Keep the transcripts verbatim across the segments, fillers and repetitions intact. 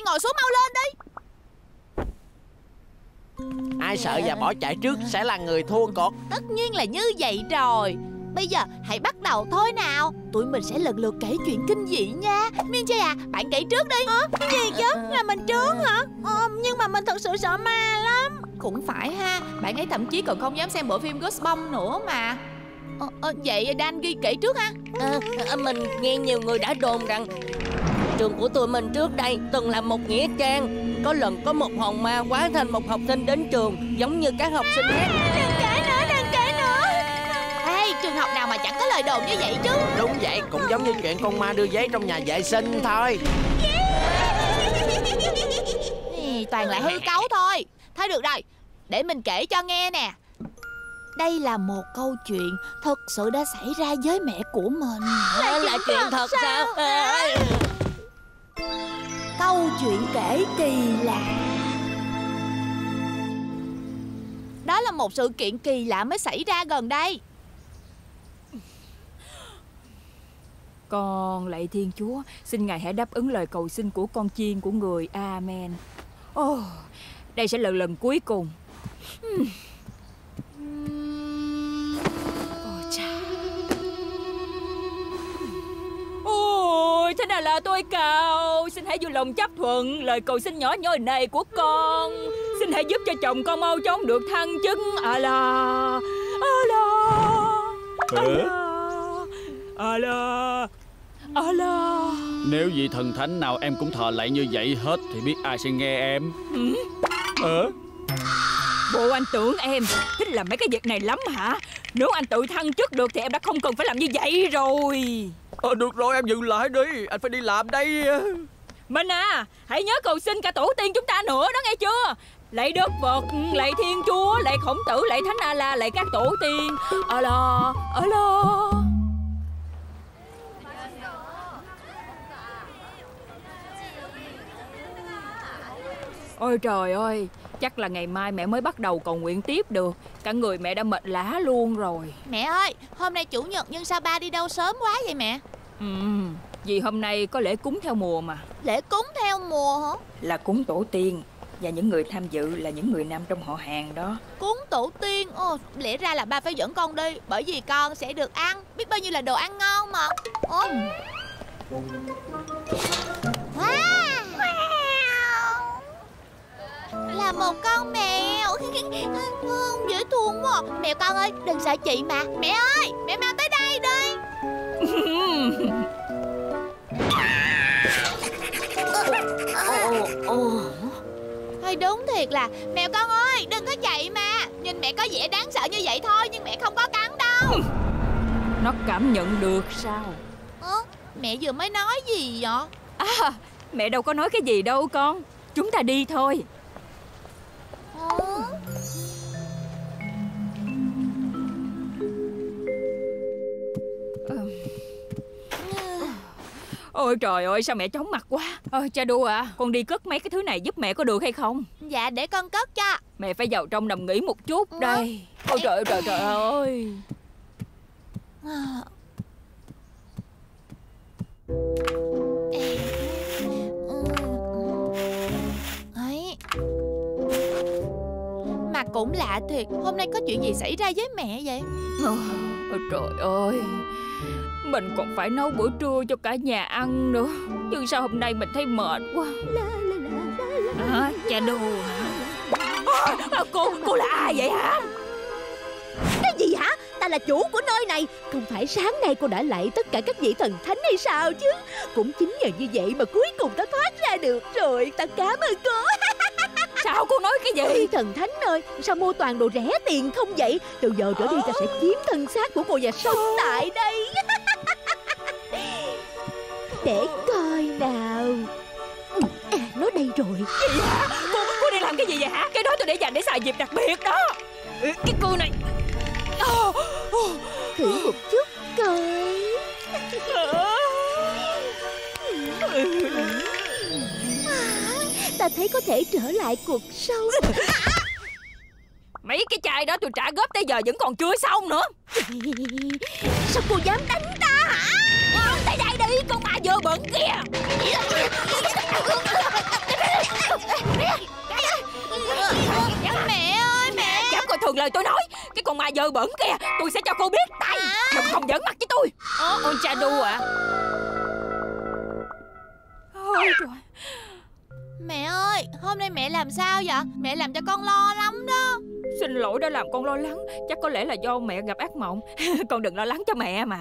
ngồi xuống mau lên đi. Ai sợ và bỏ chạy trước sẽ là người thua cuộc. Tất nhiên là như vậy rồi. Bây giờ hãy bắt đầu thôi nào. Tụi mình sẽ lần lượt kể chuyện kinh dị nha. Miên Chê à, bạn kể trước đi. Hả? Cái gì chứ? Là mình trước hả? Ờ, nhưng mà mình thật sự sợ ma lắm. Cũng phải ha. Bạn ấy thậm chí còn không dám xem bộ phim Ghostbumps nữa mà. Ờ, ờ, vậy Dan ghi kể trước ha. à, à, Mình nghe nhiều người đã đồn rằng trường của tụi mình trước đây từng là một nghĩa trang. Có lần có một hồn ma hóa thành một học sinh đến trường, giống như các học sinh khác. Đừng kể nữa, đừng kể nữa. Ê, trường học nào mà chẳng có lời đồn như vậy chứ. Đúng vậy, cũng giống như chuyện con ma đưa giấy trong nhà vệ sinh thôi. Ê, toàn là hư cấu thôi. Thôi được rồi, để mình kể cho nghe nè. Đây là một câu chuyện thật sự đã xảy ra với mẹ của mình. Là, là chuyện thật sao? À. Câu chuyện kể kỳ lạ. Đó là một sự kiện kỳ lạ mới xảy ra gần đây. Con lạy Thiên Chúa, xin Ngài hãy đáp ứng lời cầu xin của con chiên của người. Amen. Oh, đây sẽ là lần cuối cùng. Ôi cha. Ôi, thế nào là tôi cầu. Xin hãy vui lòng chấp thuận lời cầu xin nhỏ nhoi này của con. Xin hãy giúp cho chồng con mau chóng được thăng chức. Allah, Allah, Allah, Allah, Allah. Nếu vị thần thánh nào em cũng thờ lạy như vậy hết thì biết ai sẽ nghe em. Ừ. Ờ? Bộ anh tưởng em thích làm mấy cái việc này lắm hả? Nếu anh tự thăng chức được thì em đã không cần phải làm như vậy rồi. Ờ được rồi, em dừng lại đi, anh phải đi làm đây. Minh à, hãy nhớ cầu xin cả tổ tiên chúng ta nữa đó, nghe chưa? Lạy Đức Phật, lạy Thiên Chúa, lạy Khổng Tử, lạy Thánh A-la, lạy các tổ tiên. Allah, Allah. Ôi trời ơi, chắc là ngày mai mẹ mới bắt đầu cầu nguyện tiếp được. Cả người mẹ đã mệt lả luôn rồi. Mẹ ơi, hôm nay chủ nhật nhưng sao ba đi đâu sớm quá vậy mẹ? Ừ, vì hôm nay có lễ cúng theo mùa mà. Lễ cúng theo mùa hả? Là cúng tổ tiên. Và những người tham dự là những người nam trong họ hàng đó. Cúng tổ tiên? Ồ, lẽ ra là ba phải dẫn con đi, bởi vì con sẽ được ăn. Biết bao nhiêu là đồ ăn ngon mà. Ồ. Wow. Là một con mèo. Dễ thương quá. Mèo con ơi, đừng sợ chị mà. Mẹ ơi, mẹ mau tới đây đi. Thôi đúng thiệt là mèo con ơi, đừng có chạy mà. Nhìn mẹ có vẻ đáng sợ như vậy thôi, nhưng mẹ không có cắn đâu. Nó cảm nhận được sao? Ơ, mẹ vừa mới nói gì vậy? À, mẹ đâu có nói cái gì đâu con. Chúng ta đi thôi. Ủa? Ôi trời ơi, sao mẹ chóng mặt quá. Ôi cha đua à, con đi cất mấy cái thứ này giúp mẹ có được hay không? Dạ để con cất cho. Mẹ phải vào trong nằm nghỉ một chút đây. Ôi trời ơi trời trời ơi. Ấy. Mà cũng lạ thiệt, hôm nay có chuyện gì xảy ra với mẹ vậy? Ôi trời ơi, mình còn phải nấu bữa trưa cho cả nhà ăn nữa. Nhưng sao hôm nay mình thấy mệt quá. À, cha đùa hả? À, cô, cô là ai vậy hả? Cái gì hả? Ta là chủ của nơi này. Không phải sáng nay cô đã lạy tất cả các vị thần thánh hay sao chứ? Cũng chính nhờ như vậy mà cuối cùng ta thoát ra được rồi. Ta cảm ơn cô. Sao cô nói cái gì? Ôi thần thánh ơi, sao mua toàn đồ rẻ tiền không vậy? Từ giờ trở đi ta sẽ chiếm thân xác của cô và sống tại đây. Để coi nào. À, nó đây rồi. Gì hả? Cô, cô đi làm cái gì vậy hả? Cái đó tôi để dành để xài dịp đặc biệt đó. Cái cô này. Thử một chút coi. Ta thấy có thể trở lại cuộc sống. Mấy cái chai đó tôi trả góp tới giờ vẫn còn chưa xong nữa. Sao cô dám đánh ta hả? Tới đây đi, con ma dơ bẩn kìa. Mẹ ơi mẹ. Dám coi thường lời tôi nói. Cái con ma dơ bẩn kia, tôi sẽ cho cô biết tay. Đừng không giỡn mặt với tôi. Ồ, ông cha đu ạ. Ôi trời. Mẹ ơi, hôm nay mẹ làm sao vậy? Mẹ làm cho con lo lắm đó. Xin lỗi đã làm con lo lắng. Chắc có lẽ là do mẹ gặp ác mộng. Con đừng lo lắng cho mẹ mà.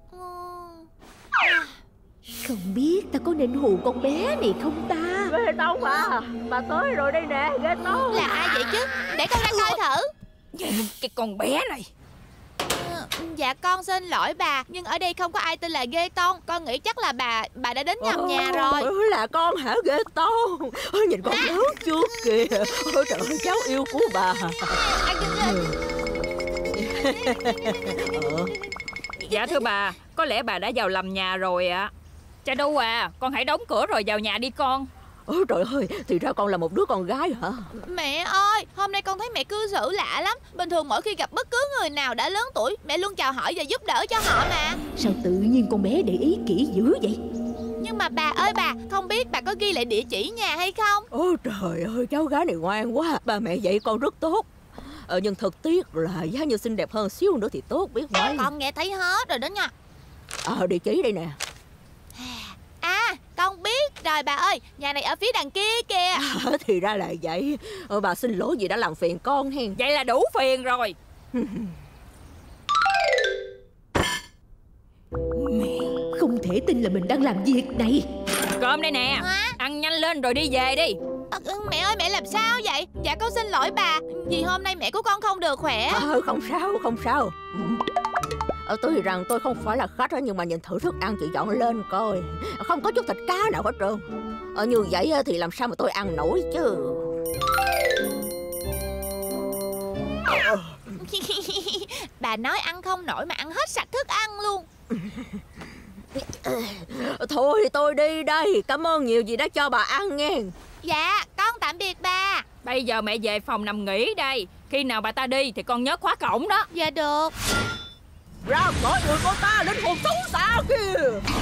Không biết ta có nên hù con bé này không ta? Ghê tông à, bà tới rồi đây nè, ghê tông. Là ai vậy chứ? Để con ra coi thử. Cái con bé này. Dạ con xin lỗi bà, nhưng ở đây không có ai tên là Ghê Tông. Con nghĩ chắc là bà bà đã đến nhầm nhà rồi. Ồ, là con hả Ghê Tông? Ôi, nhìn con lớn chưa kìa. Ôi trời ơi, cháu yêu của bà. Dạ thưa bà, có lẽ bà đã vào lầm nhà rồi ạ. À. Cha Đu à, con hãy đóng cửa rồi vào nhà đi con. Ôi trời ơi, thì ra con là một đứa con gái hả? Mẹ ơi, hôm nay con thấy mẹ cư xử lạ lắm. Bình thường mỗi khi gặp bất cứ người nào đã lớn tuổi, mẹ luôn chào hỏi và giúp đỡ cho họ mà. Sao tự nhiên con bé để ý kỹ dữ vậy? Nhưng mà bà ơi bà, không biết bà có ghi lại địa chỉ nhà hay không? Ôi trời ơi, cháu gái này ngoan quá. Ba mẹ dạy con rất tốt. Ờ, nhưng thật tiếc là giá như xinh đẹp hơn xíu nữa thì tốt biết mấy. Con nghe thấy hết rồi đó nha. Ờ, địa chỉ đây nè. À, con biết rồi bà ơi, nhà này ở phía đằng kia kìa. À, thì ra là vậy. Ờ, bà xin lỗi vì đã làm phiền con hen. Vậy là đủ phiền rồi. Mẹ, không thể tin là mình đang làm việc này. Cơm đây nè. Hả? Ăn nhanh lên rồi đi về đi. À, mẹ ơi mẹ làm sao vậy? Dạ con xin lỗi bà, vì hôm nay mẹ của con không được khỏe. Ờ, không sao, không sao. Ờ, tôi rằng tôi không phải là khách đó, nhưng mà nhìn thử thức ăn chị dọn lên coi. Không có chút thịt cá nào hết trơn. Ờ, như vậy thì làm sao mà tôi ăn nổi chứ. Bà nói ăn không nổi mà ăn hết sạch thức ăn luôn. Thôi tôi đi đây. Cảm ơn nhiều vì đã cho bà ăn nghe. Dạ con tạm biệt bà. Bây giờ mẹ về phòng nằm nghỉ đây. Khi nào bà ta đi thì con nhớ khóa cổng đó. Dạ được. Ra khỏi người con ta, linh hồn xấu xa kìa.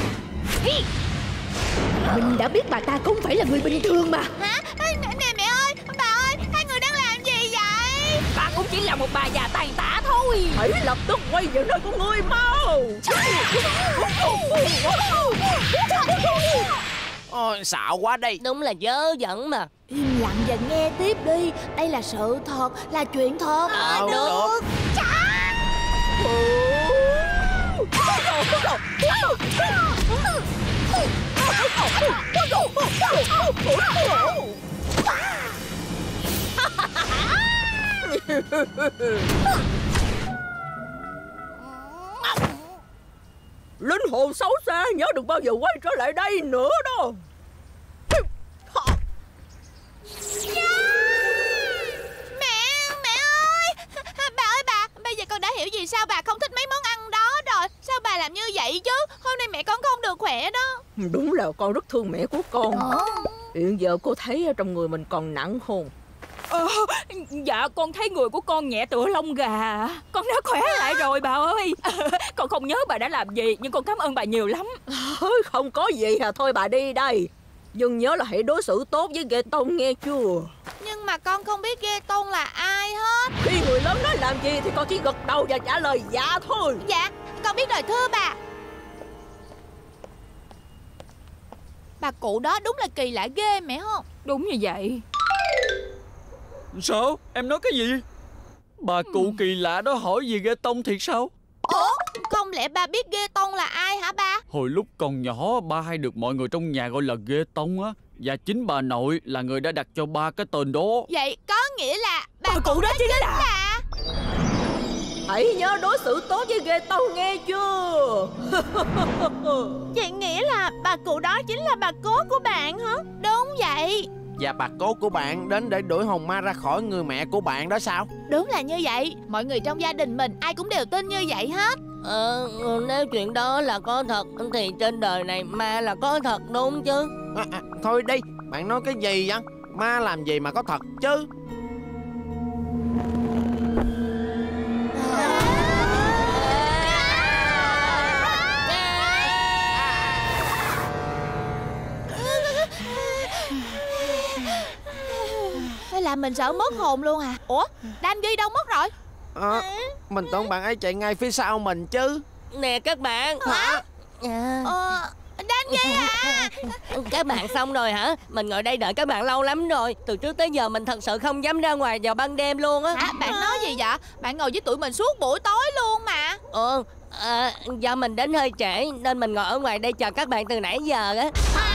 Mình đã biết bà ta không phải là người bình thường mà. Hả? Nè mẹ ơi, bà ơi, hai người đang làm gì vậy? Bà cũng chỉ là một bà già tàn tả thôi. Hãy lập tức quay về nơi của ngươi mau. Ôi xạo quá đây. Đúng là dơ dẫn mà. Im lặng và nghe tiếp đi. Đây là sự thật, là chuyện thật. À, được, được. Linh hồn xấu xa, nhớ đừng bao giờ quay trở lại đây nữa đâu. Mẹ, mẹ ơi. Bà ơi bà, bây giờ con đã hiểu vì sao bà không thích mấy món ăn đó rồi. Sao bà làm như vậy chứ? Hôm nay mẹ con không được khỏe đó. Đúng là con rất thương mẹ của con. Ờ. Hiện giờ cô thấy trong người mình còn nặng hồn. Ờ, dạ con thấy người của con nhẹ tựa lông gà. Con đã khỏe lại rồi bà ơi. Con không nhớ bà đã làm gì, nhưng con cảm ơn bà nhiều lắm. Không có gì à, thôi bà đi đây. Nhưng nhớ là hãy đối xử tốt với Ghê Tông nghe chưa. Nhưng mà con không biết Ghê Tông là ai hết. Khi người lớn nói làm gì thì con chỉ gật đầu và trả lời dạ thôi. Dạ, con biết rồi thưa bà. Bà cụ đó đúng là kỳ lạ ghê mẹ không? Đúng như vậy. Sao? Em nói cái gì? Bà cụ kỳ lạ đó hỏi gì Ghê Tông thiệt sao? Ủa, không lẽ bà biết Ghê Tông là ai hả ba? Hồi lúc còn nhỏ, ba hay được mọi người trong nhà gọi là Ghê Tông á. Và chính bà nội là người đã đặt cho ba cái tên đó. Vậy có nghĩa là bà, Bà cụ đó chính là... là... Hãy nhớ đối xử tốt với Ghê Tông nghe chưa. Vậy nghĩa là bà cụ đó chính là bà cố của bạn hả? Đúng vậy. Và bà cố của bạn đến để đuổi hồn ma ra khỏi người mẹ của bạn đó sao? Đúng là như vậy. Mọi người trong gia đình mình ai cũng đều tin như vậy hết. Ờ, nếu chuyện đó là có thật thì trên đời này ma là có thật đúng chứ. À, à, thôi đi, bạn nói cái gì vậy? Ma làm gì mà có thật chứ? làm mình sợ mất hồn luôn à? Ủa, Danny đâu mất rồi? à, Mình tưởng bạn ấy chạy ngay phía sau mình chứ. Nè các bạn. Hả? À, Ờ, Danny à? các bạn xong rồi hả? Mình ngồi đây đợi các bạn lâu lắm rồi. Từ trước tới giờ mình thật sự không dám ra ngoài vào ban đêm luôn á. Hả? Bạn nói gì vậy? Bạn ngồi với tụi mình suốt buổi tối luôn mà. Ờ, à, do mình đến hơi trễ nên mình ngồi ở ngoài đây chờ các bạn từ nãy giờ á.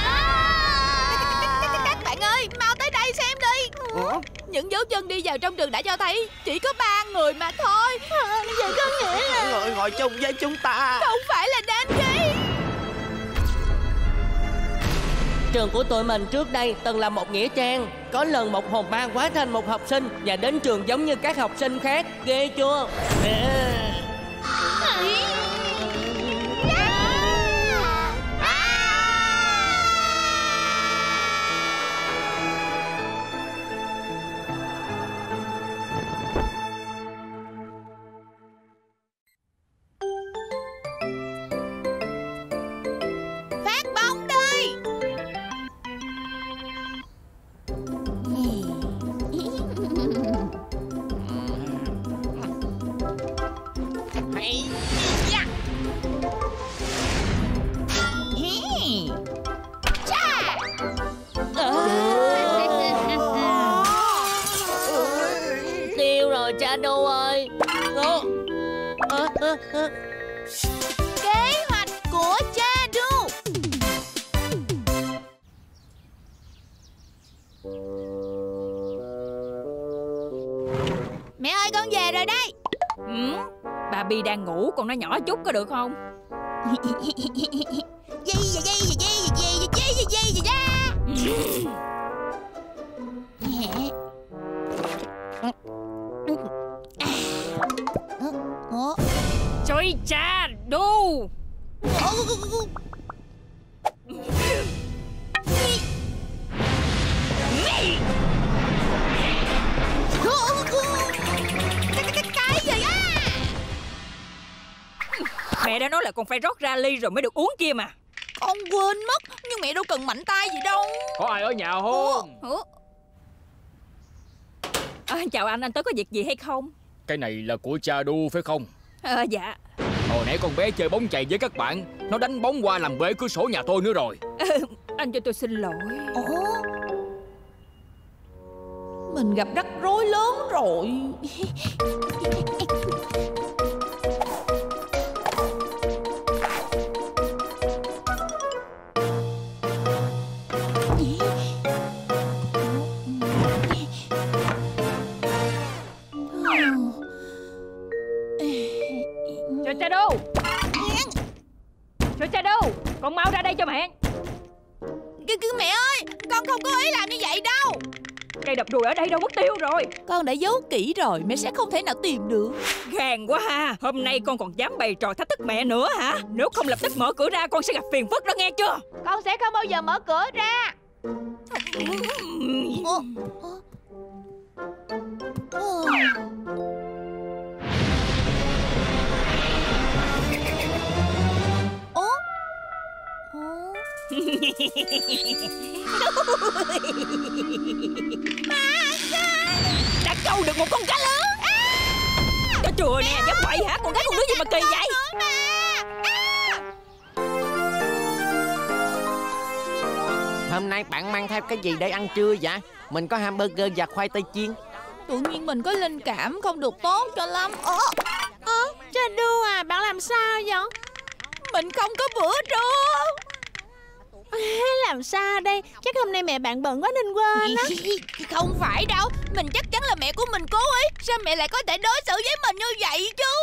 Các bạn ơi, mau tới đây xem đi. Ủa? Những dấu chân đi vào trong trường đã cho thấy chỉ có ba người mà thôi. À, vậy có nghĩa là Người ngồi chung với chúng ta. không phải là Danny. Trường của tụi mình trước đây từng là một nghĩa trang. Có lần một hồn ma hóa thành một học sinh và đến trường giống như các học sinh khác. Ghê chưa? À. Phát bóng đi. Hay. Tiêu rồi Shadow ơi. Ô. À, à, à. Kế hoạch của Shadow. Mẹ ơi, con về rồi đây. Ừ? Bà Bi đang ngủ, con nói nhỏ chút có được không? Gì gì gì gì gì gì gì gì gì gì Ủa? Trời cha đu. Cái gì á? Mẹ đã nói là con phải rót ra ly rồi mới được uống kia mà. Con quên mất, nhưng mẹ đâu cần mạnh tay gì đâu. Có ai ở nhà không? Ủa? À, chào anh, anh tới có việc gì hay không? Cái này là của Shadow phải không? À, dạ. Hồi nãy con bé chơi bóng chày với các bạn, nó đánh bóng qua làm bể cửa sổ nhà tôi nữa rồi. À, anh cho tôi xin lỗi. Ủa? Mình gặp rắc rối lớn rồi. Trời Shadow. Trời Shadow, con mau ra đây cho mẹ. Cứ cứ mẹ ơi, con không có ý làm như vậy đâu. Cây đập đùi ở đây đâu mất tiêu rồi. Con đã giấu kỹ rồi, mẹ sẽ không thể nào tìm được. Gàn quá ha. Hôm nay con còn dám bày trò thách thức mẹ nữa hả? Nếu không lập tức mở cửa ra, con sẽ gặp phiền phức đó, nghe chưa? Con sẽ không bao giờ mở cửa ra. Ủa? Ủa? Ủa? Ủa? Đã câu được một con cá lớn. Cho chùa nè, dám quậy hả? Con gái con đứa gì mà kỳ vậy? Hôm nay bạn mang theo cái gì để ăn trưa vậy? Mình có hamburger và khoai tây chiên. Tự nhiên mình có linh cảm không được tốt cho lắm. Ơ, ơ, Shadow à, bạn làm sao vậy? Mình không có bữa trưa. Làm sao đây? Chắc hôm nay mẹ bạn bận quá nên quên á. Không phải đâu, mình chắc chắn là mẹ của mình cố ý. Sao mẹ lại có thể đối xử với mình như vậy chứ?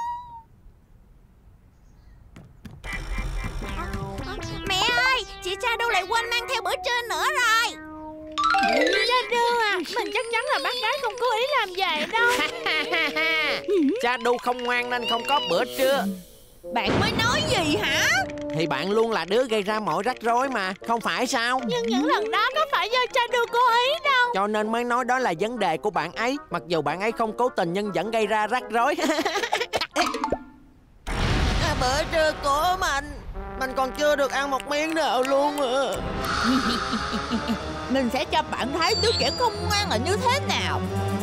Mẹ ơi, chị Shadow lại quên mang theo bữa trưa nữa rồi. Shadow à, mình chắc chắn là bác gái không cố ý làm vậy đâu. Shadow không ngoan nên không có bữa trưa. Bạn mới nói gì hả? Thì bạn luôn là đứa gây ra mọi rắc rối mà, không phải sao? Nhưng những lần đó có phải do Shadow cố ý đâu. Cho nên mới nói đó là vấn đề của bạn ấy. Mặc dù bạn ấy không cố tình nhưng vẫn gây ra rắc rối. À, bữa trưa của mình, mình còn chưa được ăn một miếng nào luôn à. Mình sẽ cho bạn thấy đứa trẻ không ngoan là như thế nào.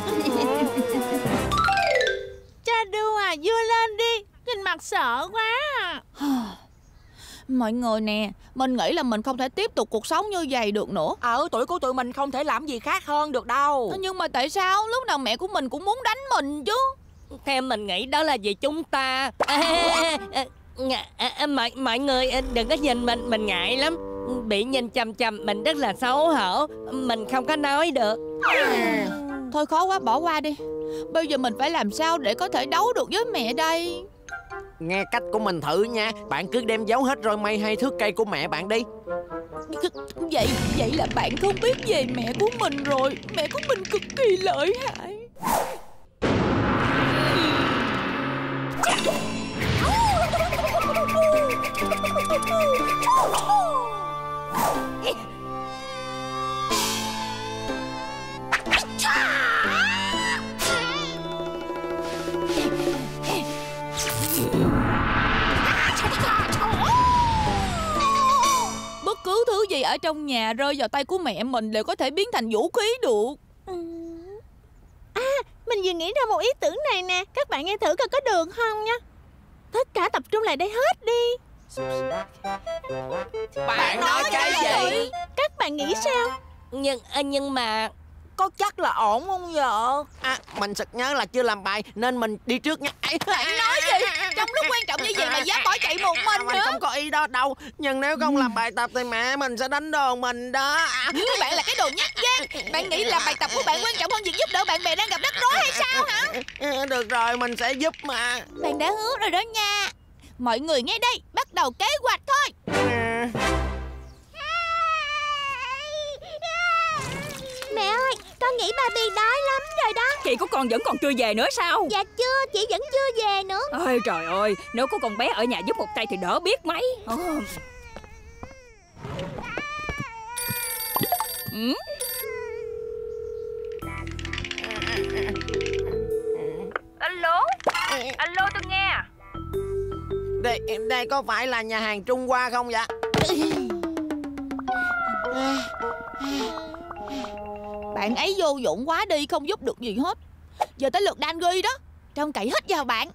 Chadu à, vui lên đi. Nhìn mặt sợ quá à. Mọi người nè, mình nghĩ là mình không thể tiếp tục cuộc sống như vậy được nữa. Ở tuổi của tụi mình không thể làm gì khác hơn được đâu. Nhưng mà tại sao lúc nào mẹ của mình cũng muốn đánh mình chứ? Theo mình nghĩ đó là vì chúng ta à, à, à, à, à, mọi, mọi người đừng có nhìn mình, mình ngại lắm. Bị nhìn chằm chằm mình rất là xấu hổ. Mình không có nói được. à, Thôi khó quá, bỏ qua đi. Bây giờ mình phải làm sao để có thể đấu được với mẹ đây? Nghe cách của mình thử nha. Bạn cứ đem giấu hết roi mây hay thước cây của mẹ bạn đi. Vậy vậy là bạn không biết về mẹ của mình rồi. Mẹ của mình cực kỳ lợi hại. Bất cứ thứ gì ở trong nhà rơi vào tay của mẹ mình đều có thể biến thành vũ khí được. À, mình vừa nghĩ ra một ý tưởng này nè. Các bạn nghe thử coi có được không nha. Tất cả tập trung lại đây hết đi. Bạn nói cái gì? Các bạn nghĩ sao? Nhưng nhưng mà Có chắc là ổn không vợ? À, mình sực nhớ là chưa làm bài nên mình đi trước nha. Bạn nói gì? Trong lúc quan trọng như vậy mà dám bỏ chạy một mình Mình nữa. không có ý đó đâu. Nhưng nếu không làm bài tập thì mẹ mình sẽ đánh đòn mình đó. Bạn là cái đồ nhát gan. Bạn nghĩ là bài tập của bạn quan trọng hơn việc giúp đỡ bạn bè đang gặp rắc rối hay sao hả? Được rồi, mình sẽ giúp mà. Bạn đã hứa rồi đó nha. Mọi người nghe đây, bắt đầu kế hoạch thôi. Mẹ ơi, con nghĩ Barbie đói lắm rồi đó. Chị của con vẫn còn chưa về nữa sao? Dạ chưa, chị vẫn chưa về nữa. Ôi trời ơi, nếu có con bé ở nhà giúp một tay thì đỡ biết mấy. Ồ. Ừ? Alo, alo tôi nghe. Đây, đây có phải là nhà hàng Trung Hoa không vậy? Bạn ấy vô dụng quá đi, không giúp được gì hết. Giờ tới lượt Dan Ghi đó. Trông cậy hết vào bạn.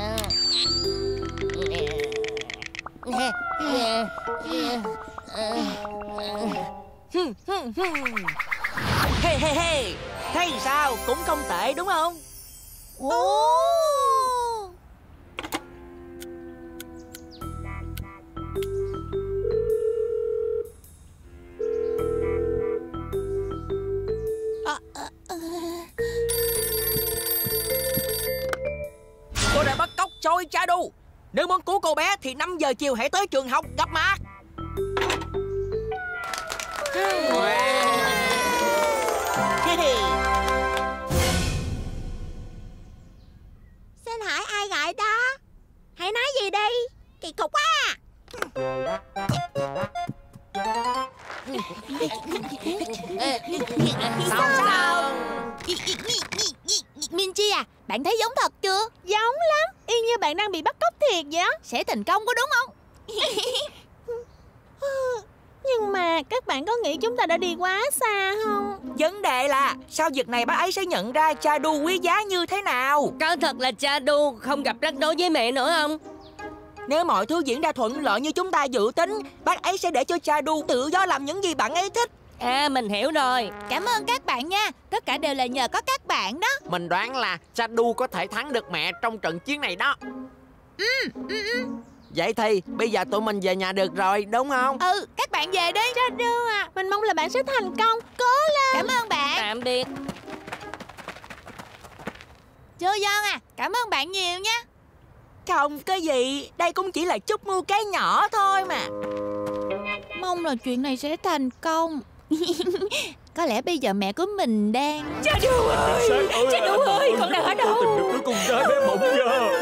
Hey hey hey, thấy sao cũng không tệ đúng không? Ồ. Tôi đã bắt cóc Choi Chadu. Nếu muốn cứu cô bé thì năm giờ chiều hãy tới trường học gặp mặt. Xin hỏi ai gọi đó? Hãy nói gì đi. Kỳ cục quá à. Sao sao? Minchi à, bạn thấy giống thật chưa? Giống lắm, y như bạn đang bị bắt cóc thiệt vậy á. Sẽ thành công có đúng không? Nhưng mà các bạn có nghĩ chúng ta đã đi quá xa không? Vấn đề là sau việc này bác ấy sẽ nhận ra Chadu quý giá như thế nào. Có thật là Chadu không gặp rắc rối với mẹ nữa không? Nếu mọi thứ diễn ra thuận lợi như chúng ta dự tính, bác ấy sẽ để cho Chadu tự do làm những gì bạn ấy thích. À, mình hiểu rồi. Cảm ơn các bạn nha. Tất cả đều là nhờ có các bạn đó. Mình đoán là Chadu có thể thắng được mẹ trong trận chiến này đó. Ừ, ừ, ừ. Vậy thì bây giờ tụi mình về nhà được rồi, đúng không? Ừ, các bạn về đi. Chadu à, mình mong là bạn sẽ thành công. Cố lên. Cảm ơn bạn. Tạm biệt. Chơ Dân à, cảm ơn bạn nhiều nha. Không có gì, đây cũng chỉ là chút mưu cái nhỏ thôi mà. Mong là chuyện này sẽ thành công. Có lẽ bây giờ mẹ của mình đang... Chadu ơi, Chadu ơi, con đang ở đâu? Tìm được đứa con gái bé bỏng nha.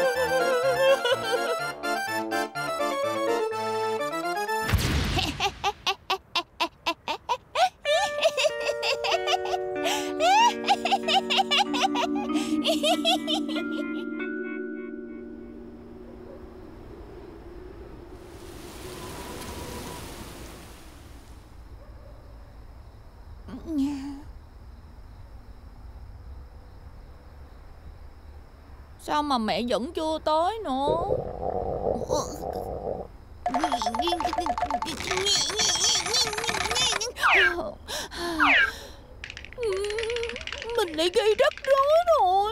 Sao mà mẹ vẫn chưa tới nữa? Mình lại gây rắc rối rồi.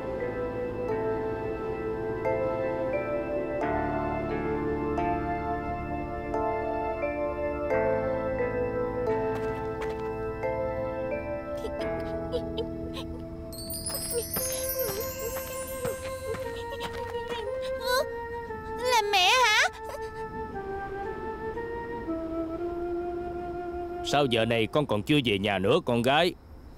Là mẹ hả? Sao giờ này con còn chưa về nhà nữa con gái?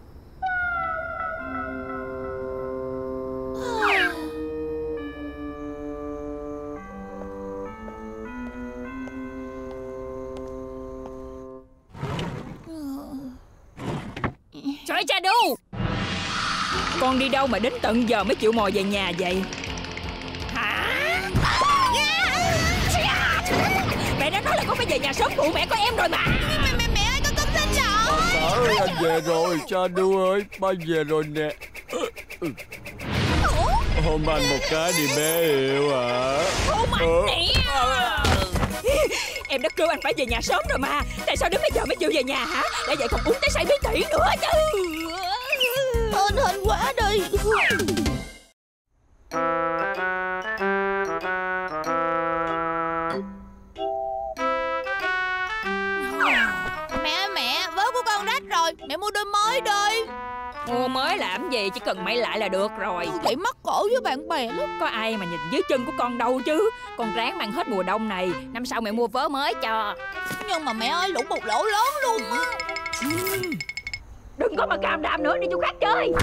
Trời cha đu, con đi đâu mà đến tận giờ mới chịu mò về nhà vậy? Hả? Mẹ đã nói là con phải về nhà sớm phụ mẹ có em rồi mà. Mẹ mẹ mẹ ơi, con con xin lỗi. Bà xã ơi, anh về rồi. Shadow ơi, ba về rồi nè. Ôm anh một cái đi bé yêu à. Không anh nè. Em đã kêu anh phải về nhà sớm rồi mà. Tại sao đến bây giờ mới chịu về nhà hả? Đã vậy còn uống tới say bí tỉ nữa chứ. Hên hên quá đi. Mẹ ơi mẹ, vớ của con rách rồi. Mẹ mua đôi mới đi. Mua mới làm gì, chỉ cần may lại là được rồi. Vậy mắc cổ với bạn bè lắm. Có ai mà nhìn dưới chân của con đâu chứ. Con ráng mang hết mùa đông này, năm sau mẹ mua vớ mới cho. Nhưng mà mẹ ơi, lũ một lỗ lớn luôn á. Đừng có mà càm đàm nữa, đi chỗ khác chơi.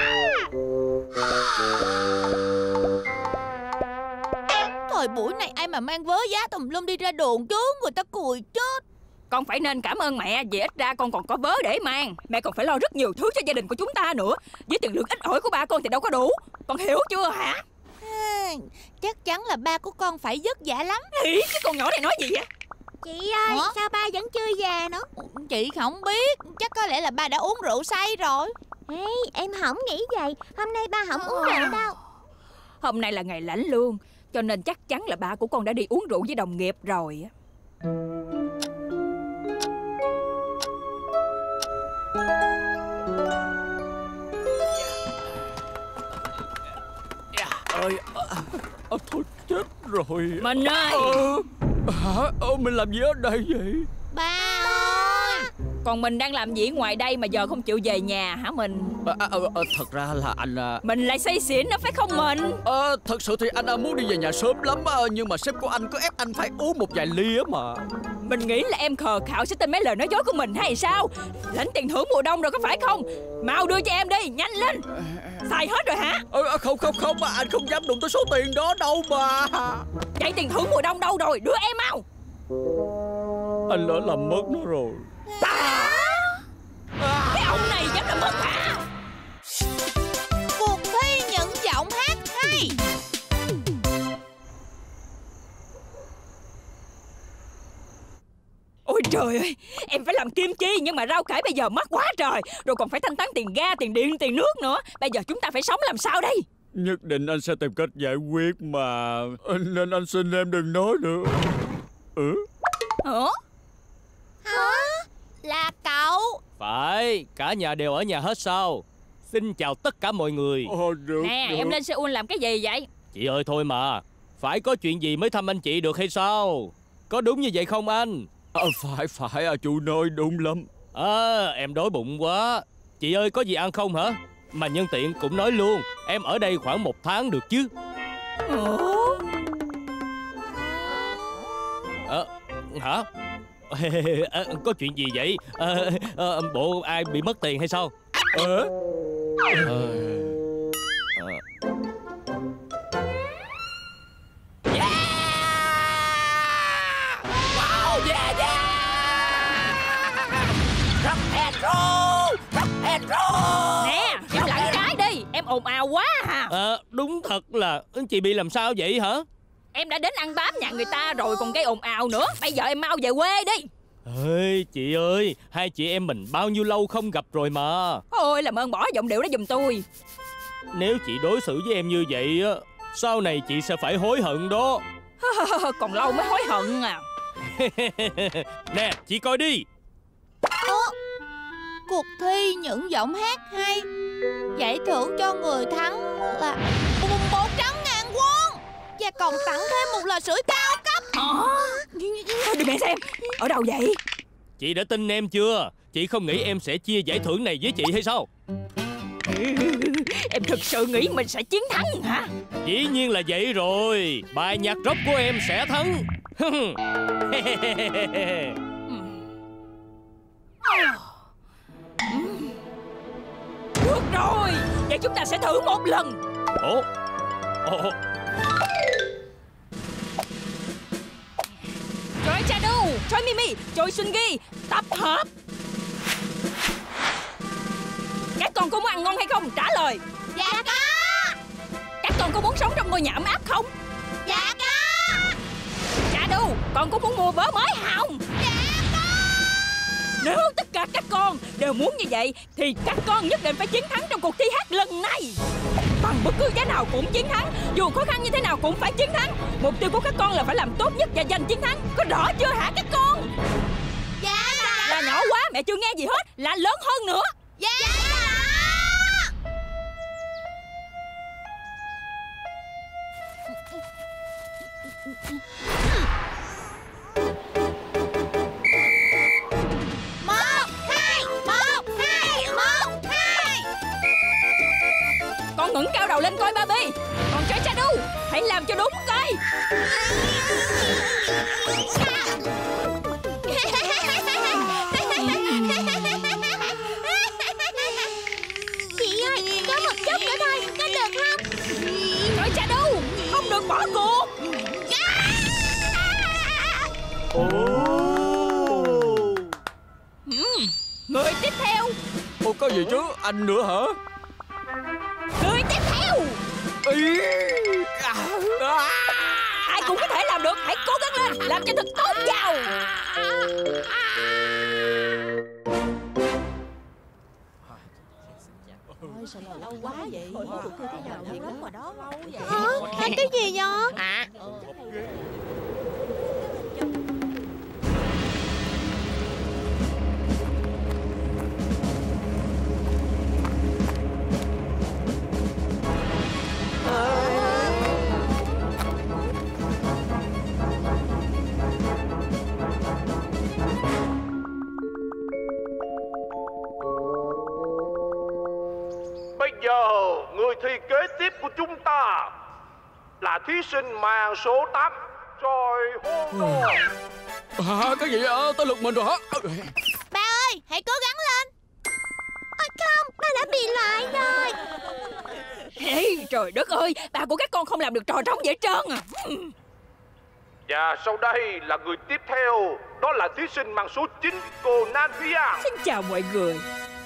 Thời buổi này ai mà mang vớ giá tùm lum đi ra đường chứ, người ta cười chết. Con phải nên cảm ơn mẹ, vì ít ra con còn có vớ để mang. Mẹ còn phải lo rất nhiều thứ cho gia đình của chúng ta nữa. Với tiền lương ít ỏi của ba con thì đâu có đủ. Con hiểu chưa hả? Chắc chắn là ba của con phải vất vả lắm. Ý, cái con nhỏ này nói gì vậy? Chị ơi, Hả? sao ba vẫn chưa về nữa? Chị không biết, chắc có lẽ là ba đã uống rượu say rồi. Ê, em không nghĩ vậy. Hôm nay ba không uống rượu đâu. Hôm nay là ngày lãnh lương, cho nên chắc chắn là ba của con đã đi uống rượu với đồng nghiệp rồi. Ơi, à, à, thôi chết rồi. Mình ơi, Ờ, hả? Ờ, mình làm gì ở đây vậy? Ba ơi. còn mình đang làm gì ngoài đây mà giờ không chịu về nhà hả mình? À, à, à, thật ra là anh à, Mình lại say xỉn đó phải không mình? à, thật sự thì anh à, muốn đi về nhà sớm lắm à, nhưng mà sếp của anh cứ ép anh phải uống một vài ly á mà. Mình nghĩ là em khờ khạo sẽ tin mấy lời nói dối của mình hay sao? Lãnh tiền thưởng mùa đông rồi có phải không? Mau đưa cho em đi, nhanh lên. Xài hết rồi hả? À, không không không mà anh không dám đụng tới số tiền đó đâu mà. Vậy tiền thưởng mùa đông đâu rồi? Đưa em mau. Anh lỡ làm mất nó rồi. À, cái ông này dám làm mất hả? Cuộc thi những giọng hát hay. Ôi trời ơi, em phải làm kim chi nhưng mà rau cải bây giờ mắc quá trời. Rồi còn phải thanh toán tiền ga, tiền điện, tiền nước nữa. Bây giờ chúng ta phải sống làm sao đây? Nhất định anh sẽ tìm cách giải quyết mà. Nên anh xin em đừng nói nữa. Ừ? Hả? Hả? Là cậu. Phải, cả nhà đều ở nhà hết sao? Xin chào tất cả mọi người. Ờ, được, Nè, được. em lên Seoul làm cái gì vậy? Chị ơi thôi mà, phải có chuyện gì mới thăm anh chị được hay sao? Có đúng như vậy không anh? À, phải phải à, chú nói đúng lắm. À, em đói bụng quá. Chị ơi có gì ăn không hả? Mà nhân tiện cũng nói luôn, em ở đây khoảng một tháng được chứ? Ủa? Ờ, hả? À, có chuyện gì vậy? À, à, bộ ai bị mất tiền hay sao? Ờ? À, à. Wow, yeah, yeah. Rock and roll, rock and roll. Nè, im lặng cái đi. Em ồn ào quá hả? À, đúng thật là chị bị làm sao vậy hả? Em đã đến ăn bám nhà người ta rồi còn gây ồn ào nữa. Bây giờ em mau về quê đi. Ê, chị ơi, hai chị em mình bao nhiêu lâu không gặp rồi mà. Ôi, làm ơn bỏ giọng điệu đó giùm tôi. Nếu chị đối xử với em như vậy á, sau này chị sẽ phải hối hận đó. Còn lâu mới hối hận à. Nè, chị coi đi. Ủa? Cuộc thi những giọng hát hay, giải thưởng cho người thắng là một trăm ngàn won và còn tặng thêm một lò sưởi cao cấp. Để mẹ xem. Ở đâu vậy? Chị đã tin em chưa? Chị không nghĩ em sẽ chia giải thưởng này với chị hay sao? Em thực sự nghĩ mình sẽ chiến thắng hả? Dĩ nhiên là vậy rồi. Bài nhạc rock của em sẽ thắng. Được rồi, vậy chúng ta sẽ thử một lần. Ủa? Ủa? Choi Cha-du, Choi Mimi, Choi Sun-gi, tập hợp. Các con có muốn ăn ngon hay không? Trả lời. Dạ có. Các con có muốn sống trong ngôi nhà ấm áp không? Dạ có. Cha-du, con có muốn mua vớ mới không? Dạ có. Nếu tất cả các con đều muốn như vậy thì các con nhất định phải chiến thắng trong cuộc thi hát lần này. Bằng bất cứ giá nào cũng chiến thắng, dù khó khăn như thế nào cũng phải chiến thắng. Mục tiêu của các con là phải làm tốt nhất và giành chiến thắng. Có rõ chưa hả các con? Dạ. Là nhỏ quá mẹ chưa nghe gì hết, là lớn hơn nữa. Dạ. Một, hai, một, hai, một, hai. Con ngẩng cao đầu lên coi Barbie. Còn Choi Cha-du, hãy làm cho đúng coi. Chị ơi, có một chút nữa thôi, có được không? Choi Cha-du, không được bỏ cuộc. Ừm, người tiếp theo. Ồ, có gì chứ, anh nữa hả? Người tiếp theo. Ý. À, à. Ai cũng có thể làm được, hãy cố gắng lên, làm cho thật tốt vào. Hả? Anh cái gì vậy? À, bây giờ người thi kế tiếp của chúng ta là thí sinh màn số tám Choi Ho. À, cái gì vậy? Tới lượt mình rồi hả? Ba ơi, hãy cố gắng lên. Ôi không, ba đã bị loại rồi. Ê, trời đất ơi, ba của các con không làm được trò trống vậy trơn à. Và sau đây là người tiếp theo, đó là thí sinh màn số chín cô Nan Phiang. Xin chào mọi người.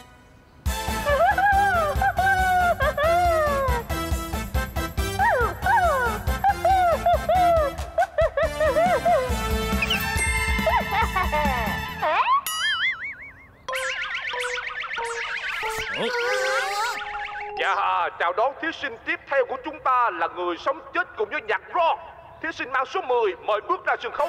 Và chào đón thí sinh tiếp theo của chúng ta là người sống chết cùng với nhạc rock. Thí sinh mang số mười, mời bước ra sân khấu.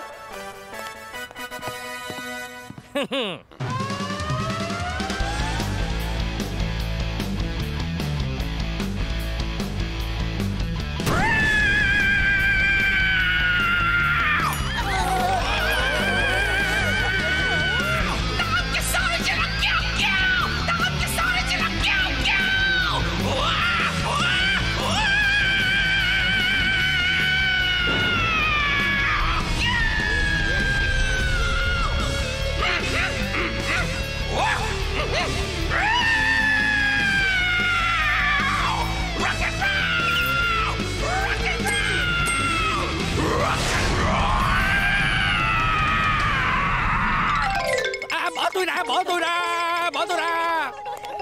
Bỏ tôi ra, bỏ tôi ra, bỏ tôi ra.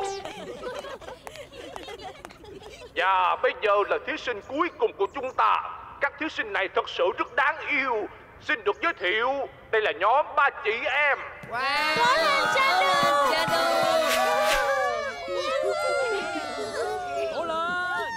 Và bây giờ là thí sinh cuối cùng của chúng ta. Các thí sinh này thật sự rất đáng yêu. Xin được giới thiệu, đây là nhóm ba chị em. Wow. Cố lên Cha-du. Cố lên.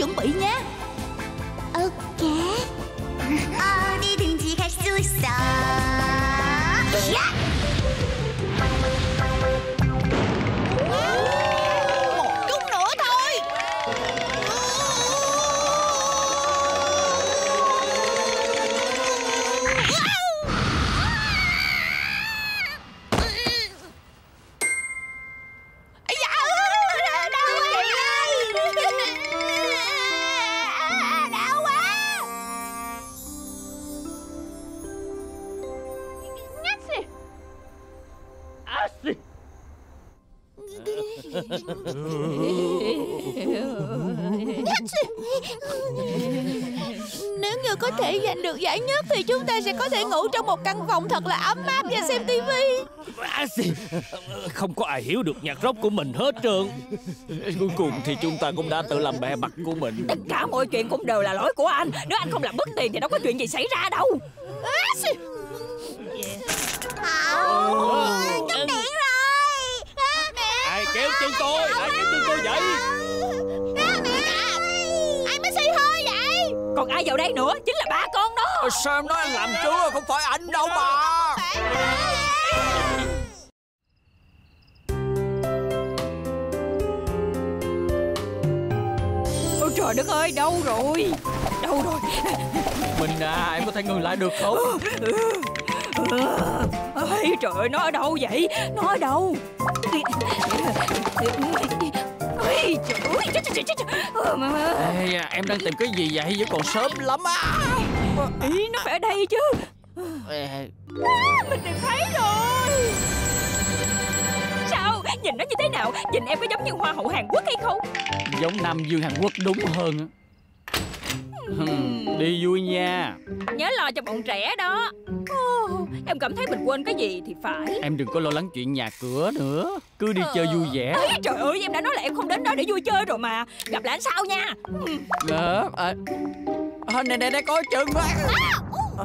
chuẩn bị nha. Ok. 어디든지 갈 수 있어. 야! Một chút nữa thôi. Đau quá. Nếu như có thể giành được giải nhất thì chúng ta sẽ có thể ngủ trong một căn phòng thật là ấm áp và xem tivi. Không có ai hiểu được nhạc rock của mình hết trơn. Cuối cùng thì chúng ta cũng đã tự làm bè mặt của mình. Tất cả mọi chuyện cũng đều là lỗi của anh. Nếu anh không làm mất tiền thì đâu có chuyện gì xảy ra đâu. Cắt điện rồi. Ai kéo chân tôi? Ai kéo chân tôi vậy? Ai mới xì hơi vậy? Còn ai vào đây nữa? Chính là ba con đó. Sao em nói anh làm chưa? Không phải anh đâu mà. Ôi trời đất ơi, đâu rồi? Đâu rồi? Mình à, em có thể ngừng lại được không? Ôi trời ơi, nó ở đâu vậy? Nó ở đâu? Ôi trời ơi, chết chết chết chết. Ê, em đang tìm cái gì vậy? Vẫn còn sớm lắm á. Ý, nó phải ở đây chứ. Ê, Mình tìm thấy rồi. Sao? Nhìn nó như thế nào? Nhìn em có giống như hoa hậu Hàn Quốc hay không? giống Nam Dương Hàn Quốc đúng hơn á. Hmm, đi vui nha. Nhớ lo cho bọn trẻ đó. Oh, em cảm thấy mình quên cái gì thì phải. Em đừng có lo lắng chuyện nhà cửa nữa. Cứ đi ờ... chơi vui vẻ. Ê, trời ơi, em đã nói là em không đến đó để vui chơi rồi mà. Gặp lại anh sau nha. Đó, à, à, nè nè nè, có chừng quá. À.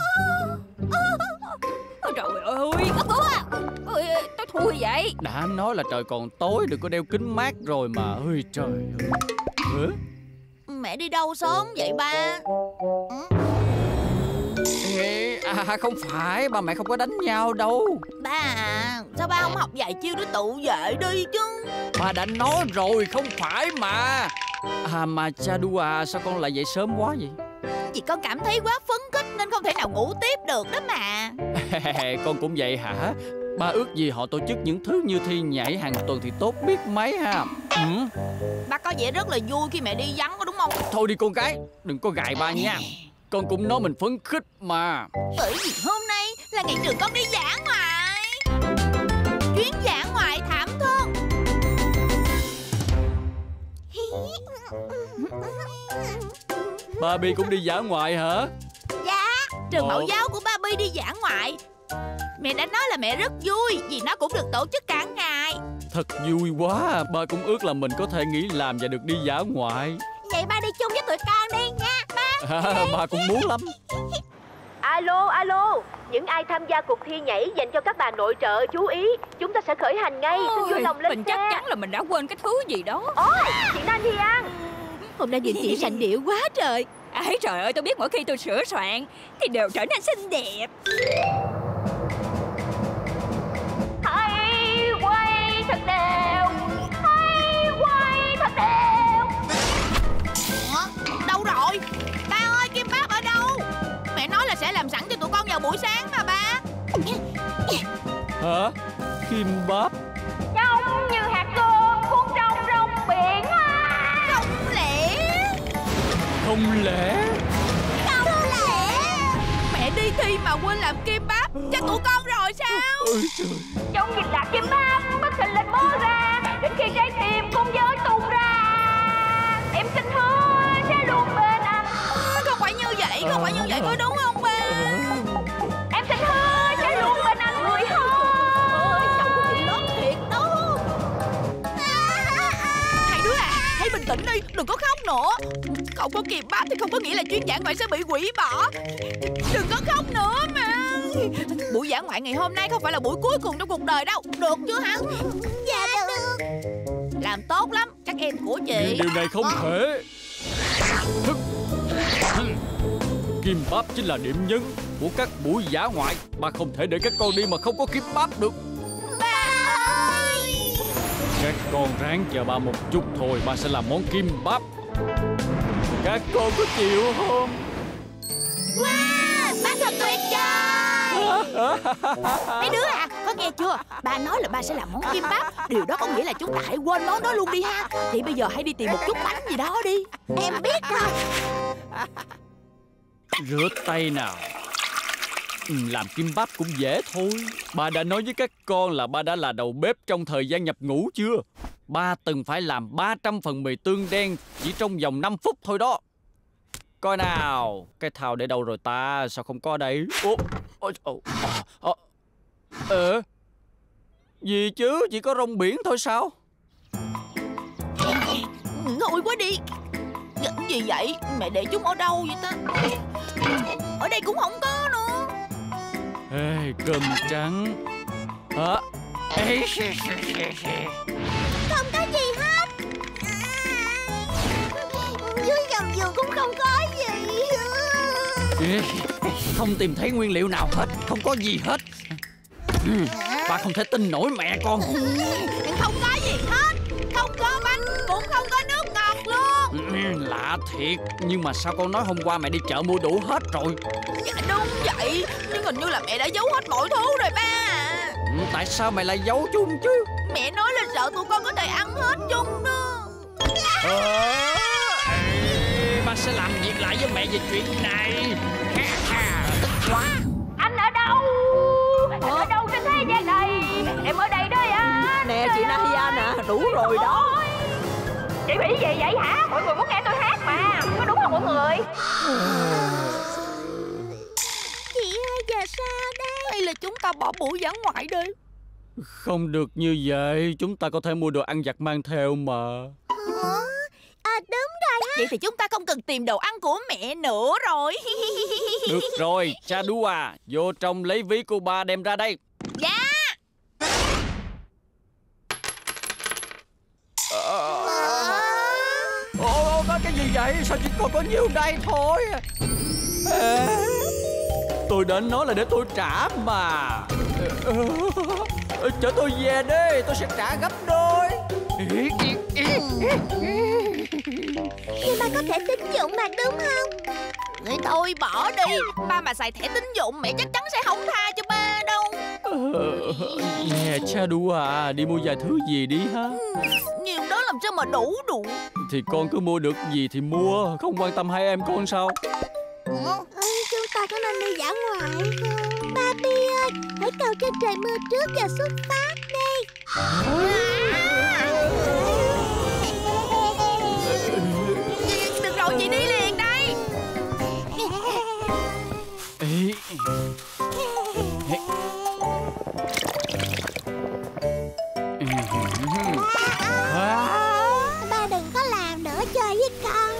Ôi trời ơi, ôi, tôi thui vậy. Đã nói là trời còn tối, đừng có đeo kính mát rồi mà. Ôi trời ơi. Ừ? Mẹ đi đâu sớm vậy ba? Ê, à, không phải, ba mẹ không có đánh nhau đâu. Ba à, sao ba không học vài chiêu để tự vệ đi chứ? Ba đã nói rồi, không phải mà. À mà Chadu à, sao con lại dậy sớm quá vậy? Vì con cảm thấy quá phấn khích nên không thể nào ngủ tiếp được đó mà. Con cũng vậy hả? Ba ước gì họ tổ chức những thứ như thi nhảy hàng tuần thì tốt biết mấy ha. Ừ? Ba có vẻ rất là vui khi mẹ đi vắng có đúng không? Thôi đi con gái, đừng có gài ba nha. Con cũng nói mình phấn khích mà. Bởi vì hôm nay là ngày trường con đi dã ngoại. Chuyến dã ngoại thảm thương. Ba Bi cũng đi dã ngoại hả? Dạ, trường Ồ. mẫu giáo của ba Bi đi dã ngoại. Mẹ đã nói là mẹ rất vui vì nó cũng được tổ chức cả ngày. Thật vui quá, ba cũng ước là mình có thể nghỉ làm và được đi dã ngoại. Vậy ba đi chung với tụi con đi nha ba. À, ba cũng muốn lắm. Alo, alo, những ai tham gia cuộc thi nhảy dành cho các bà nội trợ chú ý, chúng ta sẽ khởi hành ngay. Xin vui lòng lên Mình xe. chắc chắn là mình đã quên cái thứ gì đó. Ôi, chị Nan Thi An. Hôm nay nhìn chị sành điệu quá trời. Ấy trời ơi, tôi biết mỗi khi tôi sửa soạn thì đều trở nên xinh đẹp. Hãy quay thật đều, hãy quay thật đều. Ủa, đâu rồi? Ba ơi, kim bắp ở đâu? Mẹ nói là sẽ làm sẵn cho tụi con vào buổi sáng mà ba. Hả? Kim bắp? Giống như hạt cơm cuốn trong rong biển. Không lẽ Không lẽ? Không lẽ mẹ đi thi mà quên làm kim bắp cho tụi con rồi sao? Ôi trời. giống như là kim bắp bất thình lình mơ ra, đến khi trái tim cũng giới tung ra. Em xin hứa sẽ luôn bên anh. Không phải như vậy, không phải như vậy có đúng không ba? Em xin hứa sẽ luôn bên anh người hôn. Chồng của chị lớn thiệt đó. Hai đứa à, hãy bình tĩnh đi, đừng có khóc nữa. Không có kim bắp thì không có nghĩa là chuyến dã ngoại sẽ bị hủy bỏ. Đừng có khóc nữa mà. Buổi dã ngoại ngày hôm nay không phải là buổi cuối cùng trong cuộc đời đâu. Được chưa hả? Dạ được. Làm tốt lắm, các em của chị. Điều này không Ờ. thể. Kim báp chính là điểm nhấn của các buổi dã ngoại. Ba không thể để các con đi mà không có kim báp được. Ba ơi! Các con ráng chờ ba một chút thôi, ba sẽ làm món kim báp. Các con có chịu không? Wow, ba thật tuyệt vời! Mấy đứa à, có nghe chưa? Ba nói là ba sẽ làm món kim báp. Điều đó có nghĩa là chúng ta hãy quên món đó luôn đi ha. Thì bây giờ hãy đi tìm một chút bánh gì đó đi. Em biết rồi. Rửa tay nào. Ừ, làm kim báp cũng dễ thôi. Ba đã nói với các con là ba đã là đầu bếp trong thời gian nhập ngũ chưa? Ba từng phải làm ba trăm phần mì tương đen chỉ trong vòng năm phút thôi đó. Coi nào, cái thau để đâu rồi ta? Sao không có đây? Ủa? Ồ, ồ, ồ, ờ, gì chứ, chỉ có rong biển thôi sao? Ngồi quá đi. Gì vậy? Mẹ để chúng ở đâu vậy ta? Ở đây cũng không có nữa. Ê, cơm trắng. Hả? Ê. Không có gì hết. Dưới gầm giường cũng không có gì. Ê, không tìm thấy nguyên liệu nào hết. Không có gì hết. Ba không thể tin nổi mẹ con. Không có gì hết. Không có bánh, cũng không có nước ngọt luôn. Lạ thiệt. Nhưng mà sao con nói hôm qua mẹ đi chợ mua đủ hết rồi? Dạ đúng vậy. Nhưng hình như là mẹ đã giấu hết mọi thứ rồi ba à. Tại sao mẹ lại giấu chung chứ? Mẹ nói là sợ tụi con có thể ăn hết chung đó. Ờ, ê, ba sẽ làm việc lại với mẹ về chuyện này. Tức quá. Anh ở đâu? Anh ở đâu trên thế gian này? Em ở đây đó anh. Nè chị Nahia nè, đủ rồi đó. Chị bị gì vậy hả? Mọi người muốn nghe tôi hát mà. Có đúng không mọi người? Chị ơi, giờ sao đây? Hay là chúng ta bỏ buổi dã ngoại đi? Không được như vậy. Chúng ta có thể mua đồ ăn vặt mang theo mà. Ủa? À đúng rồi ha. Vậy thì chúng ta không cần tìm đồ ăn của mẹ nữa rồi. Được rồi, Chadua, vô trong lấy ví của ba đem ra đây. Dạ. Ồ, có cái gì vậy? Sao chỉ còn có nhiêu đây thôi? À, tôi đã nói là để tôi trả mà. Chở tôi về đi, tôi sẽ trả gấp đôi. Nhưng ba có thẻ tín dụng mà đúng không? Vậy thôi bỏ đi. Ba mà xài thẻ tín dụng mẹ chắc chắn sẽ không tha cho ba đâu. Nè Chadua à, đi mua vài thứ gì đi ha. Nhiều đó làm sao mà đủ đủ. Thì con cứ mua được gì thì mua, không quan tâm hai em con sao? Ừ, chúng ta có nên đi dã ngoại không? Ba Bi ơi, hãy cầu cho trời mưa trước giờ xuất phát đi. Được rồi, chị đi liền đây. Ê. Ba đừng có làm nữa, chơi với con.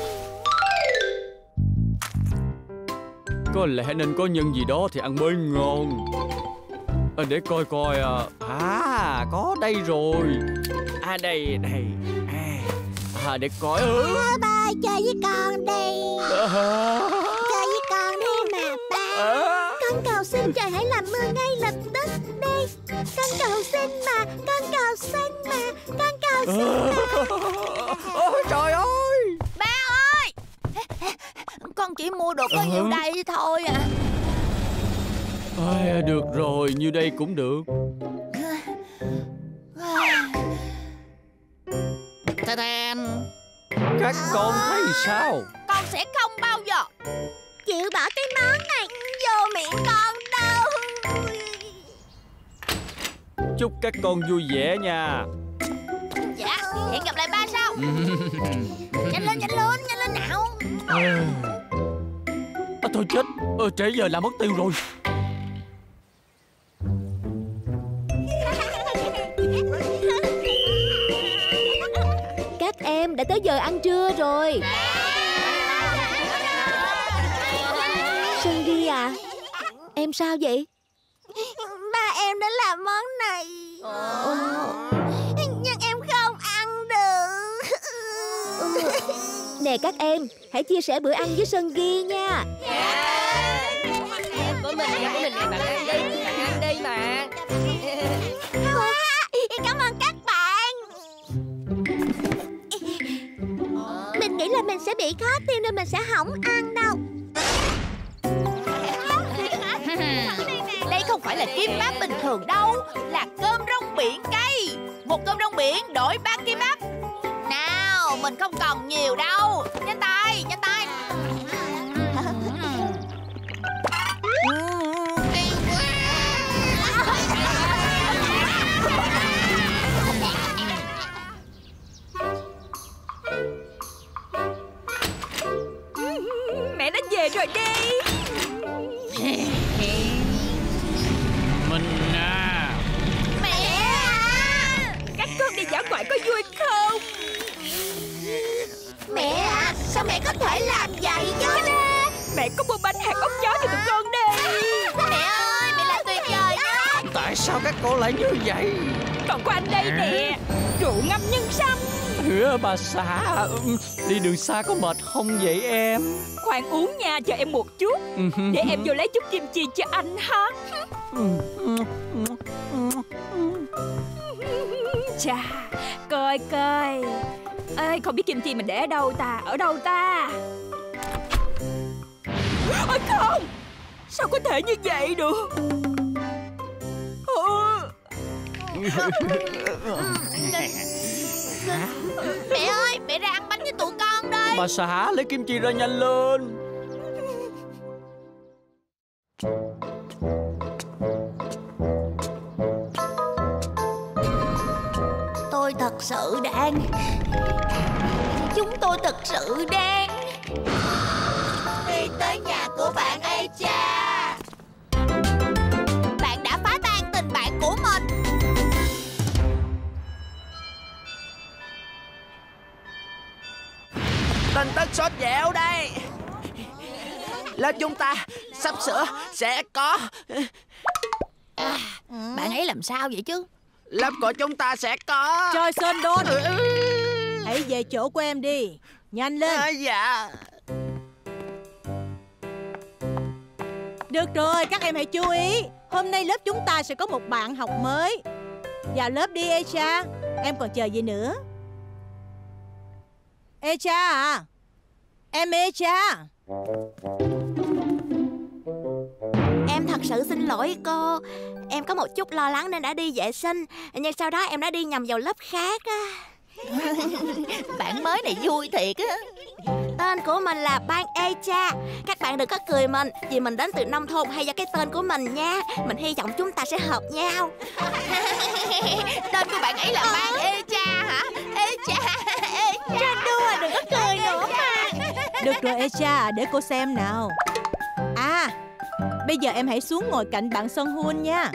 Có lẽ nên có nhân gì đó thì ăn mới ngon. À, để coi coi. À, có đây rồi. À, đây, đây. À, à để coi. Ừ. À, ba chơi với con đi. À. Chơi với con đi mà ba. À. Con cầu xin trời hãy làm mưa ngay lập tức đi. Con cầu xin mà, con cầu xin mà, con cầu xin mà. Ôi trời ơi. Ba ơi, con chỉ mua được có nhiêu đây thôi à. À, được rồi, nhiêu đây cũng được. Thè thèn. Các con thấy sao? Con sẽ không bao giờ chịu bỏ cái món này vô miệng con đâu. Chúc các con vui vẻ nha. Dạ, hẹn gặp lại ba sau. Nhanh lên, nhanh lên, nhanh lên nào. À, à, thôi chết, à, trễ giờ là mất tiêu rồi. Các em đã tới giờ ăn trưa rồi. Sungi à, em sao vậy? Ba em đã làm món này. Nhưng em không ăn được. Nè các em, hãy chia sẻ bữa ăn với Sungi nha. Của mình nè, của mình nè, bạn ăn đi, bạn ăn đi mà. Cảm ơn các bạn. Mình nghĩ là mình sẽ bị khó tiêu nên mình sẽ không ăn đâu. Đây không phải là kim bắp bình thường đâu, là cơm rong biển cây. Một cơm rong biển đổi ba kim bắp. Nào, mình không còn nhiều đâu. Nhanh tay, nhanh tay. Mẹ đã về rồi đi. Mình à. Mẹ à, Các con đi dã ngoại có vui không? mẹ à, sao mẹ có thể làm vậy chứ? Mẹ có mua bánh hạt ốc chó cho tụi con đi. Mẹ ơi, mẹ là tuyệt vời đó. Tại sao các cô lại như vậy? Còn có anh đây nè, rượu ngâm nhân sâm. Hứa bà xã, đi đường xa có mệt không vậy em? Khoan uống nha, chờ em một chút. Để em vô lấy chút kim chi cho anh ha. Chà, coi coi. Ê, không biết kim chi mình để ở đâu ta? Ở đâu ta? Ôi không, sao có thể như vậy được? Mẹ ơi, mẹ ra ăn bánh với tụi con đi. Bà xã, lấy kim chi ra nhanh lên. Tôi thật sự đang Chúng tôi thật sự đang đi tới nhà của bạn Echa. Bạn đã phá tan tình bạn của mình. Tin tức sốt dẻo đây. Lớp chúng ta sắp sửa sẽ có à, Bạn ấy làm sao vậy chứ? Lớp của chúng ta sẽ có Trời Sơn Đôn, hãy về chỗ của em đi. Nhanh lên. à, Dạ. Được rồi, các em hãy chú ý. Hôm nay lớp chúng ta sẽ có một bạn học mới. Vào lớp đi Echa. Em còn chờ gì nữa? Echa à? Em Echa. Em thật sự xin lỗi cô. Em có một chút lo lắng nên đã đi vệ sinh, nhưng sau đó em đã đi nhầm vào lớp khác á. Bạn mới này vui thiệt á. Tên của mình là Ban Echa. Các bạn đừng có cười mình, vì mình đến từ nông thôn hay do cái tên của mình nha. Mình hy vọng chúng ta sẽ hợp nhau. Tên của bạn ấy là Ban Echa hả? Echa, Echa. Đùa, đừng có cười nữa mà. Được rồi Echa, để cô xem nào. À, bây giờ em hãy xuống ngồi cạnh bạn Son Hun nha.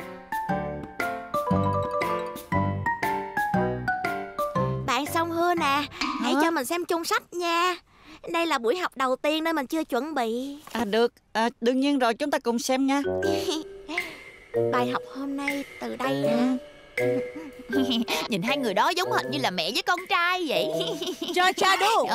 Bạn Son Hun à, hãy cho mình xem chung sách nha. Đây là buổi học đầu tiên nên mình chưa chuẩn bị. À được, à, đương nhiên rồi, chúng ta cùng xem nha. Bài học hôm nay từ đây hả? Nhìn hai người đó giống hệt như là mẹ với con trai vậy. Cho cha đu.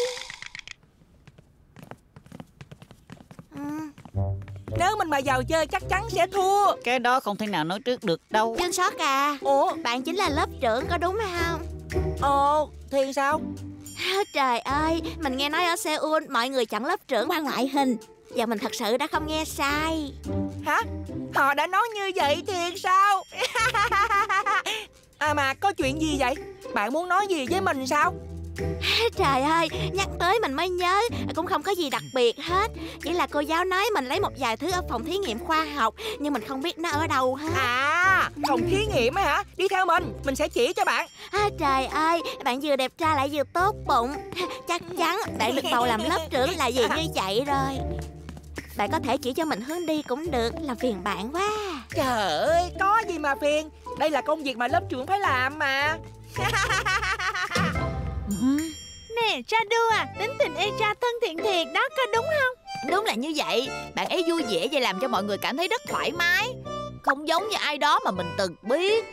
Nếu mình mà vào chơi chắc chắn sẽ thua. Cái đó không thể nào nói trước được đâu. Jun Sóc à. Ủa, bạn chính là lớp trưởng có đúng không? Ồ, thì sao? Trời ơi, mình nghe nói ở Seoul mọi người chọn lớp trưởng qua ngoại hình. Và mình thật sự đã không nghe sai. Hả? Họ đã nói như vậy thiệt sao? À mà có chuyện gì vậy? Bạn muốn nói gì với mình sao? Trời ơi, nhắc tới mình mới nhớ. Cũng không có gì đặc biệt hết. Chỉ là cô giáo nói mình lấy một vài thứ ở phòng thí nghiệm khoa học, nhưng mình không biết nó ở đâu hết. À, phòng thí nghiệm á hả? Đi theo mình, mình sẽ chỉ cho bạn. À, trời ơi, bạn vừa đẹp trai lại vừa tốt bụng. Chắc chắn bạn được bầu làm lớp trưởng là gì như vậy rồi. Bạn có thể chỉ cho mình hướng đi cũng được. Làm phiền bạn quá. Trời ơi, có gì mà phiền. Đây là công việc mà lớp trưởng phải làm mà. Nè Chadu à, tính tình Echa thân thiện thiệt đó, có đúng không? Đúng là như vậy. Bạn ấy vui vẻ và làm cho mọi người cảm thấy rất thoải mái. Không giống như ai đó mà mình từng biết.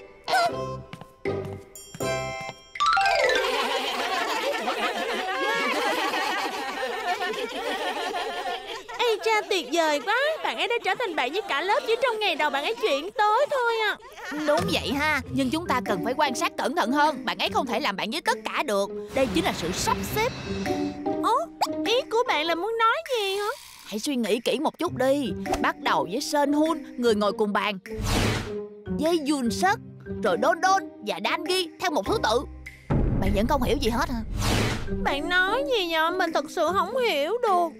tuyệt vời quá. Bạn ấy đã trở thành bạn với cả lớp chỉ trong ngày đầu bạn ấy chuyển tới thôi à. Đúng vậy ha. Nhưng chúng ta cần phải quan sát cẩn thận hơn. Bạn ấy không thể làm bạn với tất cả được. Đây chính là sự sắp xếp. Ồ, ý của bạn là muốn nói gì hả? Hãy suy nghĩ kỹ một chút đi. Bắt đầu với Sơn Hun, người ngồi cùng bàn, với Yun Suk, rồi Don Don và Dangi theo một thứ tự. Bạn vẫn không hiểu gì hết hả? Bạn nói gì vậy? Mình thật sự không hiểu được.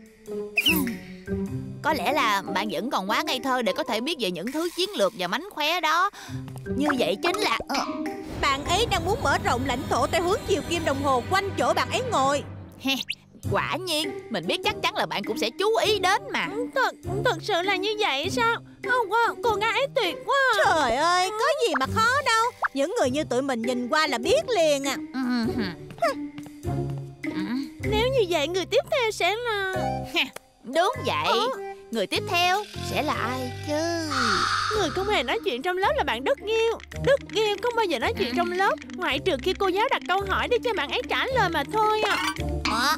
Có lẽ là bạn vẫn còn quá ngây thơ để có thể biết về những thứ chiến lược và mánh khóe đó. Như vậy chính là bạn ấy đang muốn mở rộng lãnh thổ theo hướng chiều kim đồng hồ quanh chỗ bạn ấy ngồi. Quả nhiên, mình biết chắc chắn là bạn cũng sẽ chú ý đến mà. Thật, thật sự là như vậy sao? Không quá, cô gái ấy tuyệt quá. Trời ơi, có gì mà khó đâu. Những người như tụi mình nhìn qua là biết liền à. Nếu như vậy, người tiếp theo sẽ là... Đúng vậy. ờ? Người tiếp theo sẽ là ai chứ? Người không hề nói chuyện trong lớp là bạn Đức Nghiêu. Đức Nghiêu không bao giờ nói chuyện trong lớp, ngoại trừ khi cô giáo đặt câu hỏi để cho bạn ấy trả lời mà thôi à. Hả?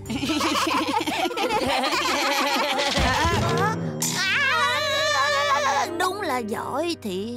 Hả? Đúng là giỏi thiệt.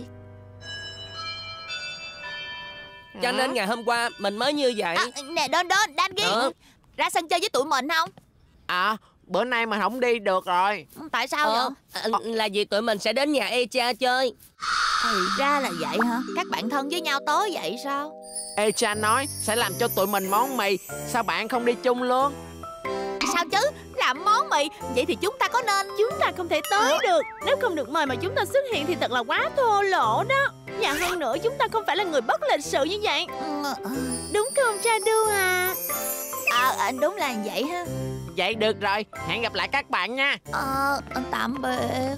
Cho nên ngày hôm qua mình mới như vậy. À, nè Don Don, Dangi, ờ. ra sân chơi với tụi mình không? À, bữa nay mình không đi được rồi. Tại sao ờ, vậy? À, là vì tụi mình sẽ đến nhà Echa chơi. Thì ra là vậy hả? Các bạn thân với nhau tối vậy sao? Echa nói sẽ làm cho tụi mình món mì. Sao bạn không đi chung luôn? Sao chứ? Làm món mì? Vậy thì chúng ta có nên... Chúng ta không thể tới được. Nếu không được mời mà chúng ta xuất hiện thì thật là quá thô lỗ đó. Và hơn nữa chúng ta không phải là người bất lịch sự như vậy. Đúng không Chadu à? À, à đúng là vậy ha. Vậy được rồi, hẹn gặp lại các bạn nha. Ờ, tạm biệt.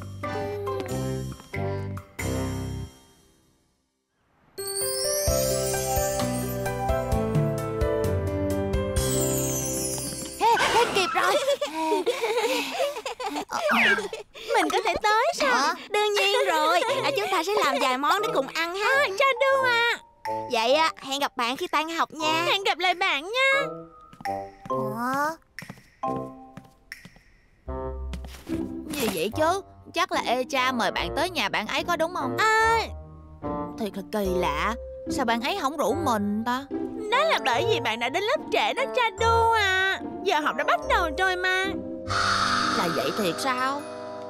Hết kịp rồi. Mình có thể tới sao? Hả? Đương nhiên rồi. À, chúng ta sẽ làm vài món để cùng ăn ha. À, Chadu à. Vậy à, hẹn gặp bạn khi tan học nha. Hẹn gặp lại bạn nha. Ủa? Gì vậy chứ? Chắc là Echa mời bạn tới nhà bạn ấy có đúng không? À, thiệt là kỳ lạ. Sao bạn ấy không rủ mình ta? Đó là bởi vì bạn đã đến lớp trễ đó Chadu à. Giờ học đã bắt đầu rồi mà. Là vậy thiệt sao?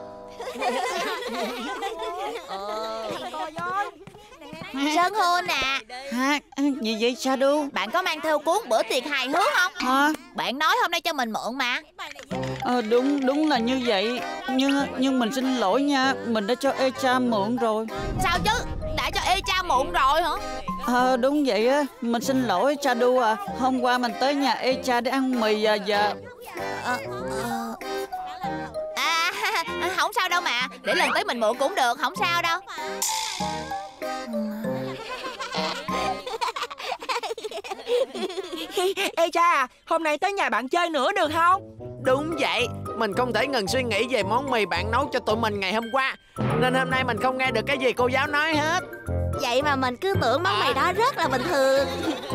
Sơn Hôn à. Hả? Gì vậy Shadow? Bạn có mang theo cuốn bữa tiệc hài hước không? Hả? Bạn nói hôm nay cho mình mượn mà. Ờ đúng, đúng là như vậy. Nhưng nhưng mình xin lỗi nha. Mình đã cho Echa mượn rồi. Sao chứ? Đã cho Echa mượn rồi hả? Ờ đúng vậy á. Mình xin lỗi Shadow à. Hôm qua mình tới nhà Echa để ăn mì à, và... À, à, à, không sao đâu mà. Để lần tới mình mượn cũng được, không sao đâu. Ê cha à, hôm nay tới nhà bạn chơi nữa được không? Đúng vậy, mình không thể ngừng suy nghĩ về món mì bạn nấu cho tụi mình ngày hôm qua. Nên hôm nay mình không nghe được cái gì cô giáo nói hết. Vậy mà mình cứ tưởng món mì đó rất là bình thường.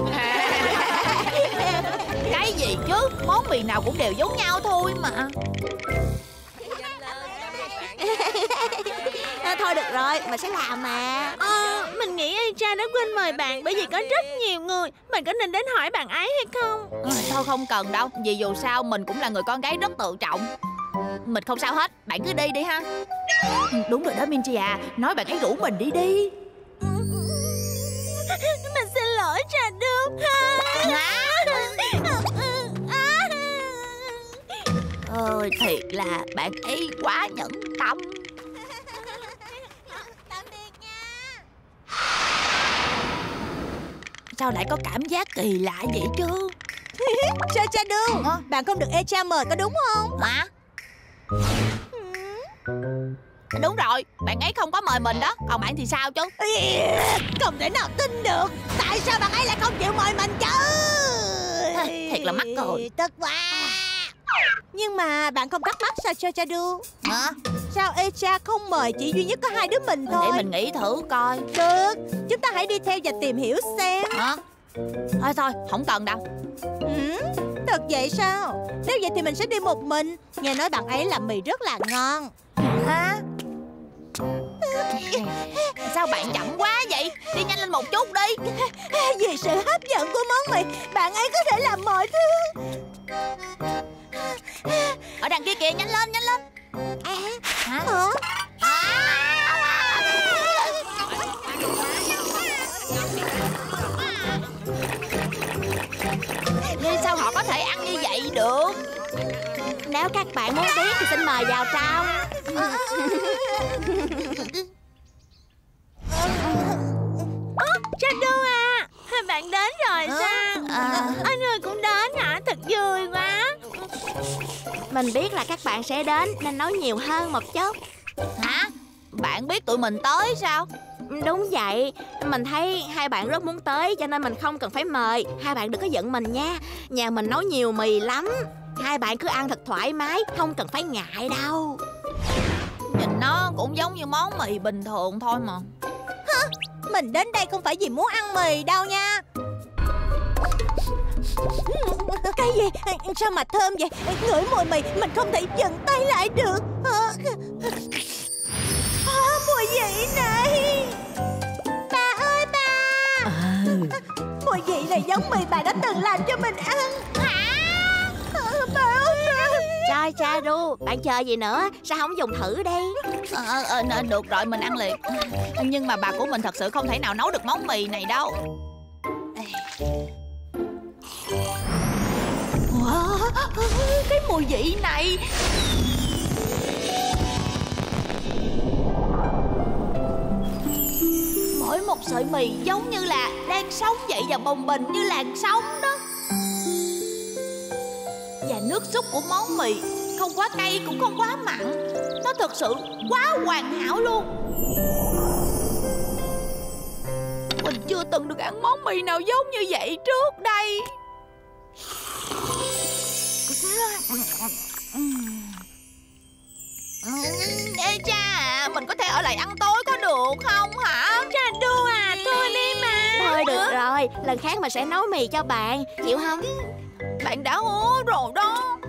Cái gì chứ? Món mì nào cũng đều giống nhau thôi mà. À, thôi được rồi, mình sẽ làm mà. Ờ, mình nghĩ Echa đã quên mời bạn bởi vì có rất nhiều người. Mình có nên đến hỏi bạn ấy hay không? Ừ, thôi không cần đâu. Vì dù sao mình cũng là người con gái rất tự trọng. Mình không sao hết, bạn cứ đi đi ha. Đúng rồi đó Minji à, nói bạn ấy rủ mình đi đi. Mình xin lỗi Shadow. Ôi thiệt là bạn ấy quá nhẫn tâm. Sao lại có cảm giác kỳ lạ vậy chứ? Sao Shadow? À, bạn không được Echa mời có đúng không? Hả? Đúng rồi, bạn ấy không có mời mình đó. Còn bạn thì sao chứ? Không thể nào tin được. Tại sao bạn ấy lại không chịu mời mình chứ? Thiệt là mắc cười. Tức quá. Nhưng mà bạn không thắc mắc sao cho Chadu? Hả? Sao Echa không mời chỉ duy nhất có hai đứa mình thôi? Để mình nghĩ thử coi. Được, chúng ta hãy đi theo và tìm hiểu xem. Hả? Thôi thôi, không cần đâu. Ừ? được vậy sao? Nếu vậy thì mình sẽ đi một mình. Nghe nói bạn ấy làm mì rất là ngon. Hả? Sao bạn chậm quá vậy? Đi nhanh lên một chút đi. Vì sự hấp dẫn của món mì, bạn ấy có thể làm mọi thứ. Ở đằng kia kìa, nhanh lên, nhanh lên. À, hả? Hả? Nhưng sao họ có thể ăn như vậy được? Nếu các bạn muốn biết thì xin mời vào trong. Shadow à, bạn đến rồi sao? À. Anh ơi cũng đến hả? Thật vui quá. Mình biết là các bạn sẽ đến nên nói nhiều hơn một chút. Hả? Bạn biết tụi mình tới sao? Đúng vậy, mình thấy hai bạn rất muốn tới cho nên mình không cần phải mời. Hai bạn đừng có giận mình nha. Nhà mình nấu nhiều mì lắm. Hai bạn cứ ăn thật thoải mái, không cần phải ngại đâu. Nhìn nó cũng giống như món mì bình thường thôi mà. Hả? Mình đến đây không phải vì muốn ăn mì đâu nha. Cái gì? Sao mà thơm vậy? Ngửi mùi mì mình không thể dừng tay lại được. À, mùi vị này. Bà ơi bà. À. Mùi vị này giống mì bà đã từng làm cho mình ăn. Hả? À, bà ơi bà. Trời Shadow, bạn chờ gì nữa? Sao không dùng thử đi? Ờ, ờ, ờ, được rồi, mình ăn liền. Nhưng mà bà của mình thật sự không thể nào nấu được món mì này đâu. Wow, cái mùi vị này. Mỗi một sợi mì giống như là đang sống vậy và bồng bềnh như làn sóng đó. Và nước súp của món mì không quá cay cũng không quá mặn. Nó thật sự quá hoàn hảo luôn. Mình chưa từng được ăn món mì nào giống như vậy trước đây. Ê cha à, mình có thể ở lại ăn tối có được không hả? Cha đu à, thôi đi mà. Thôi được rồi, lần khác mình sẽ nấu mì cho bạn, chịu không? Bạn đã hứa rồi đó.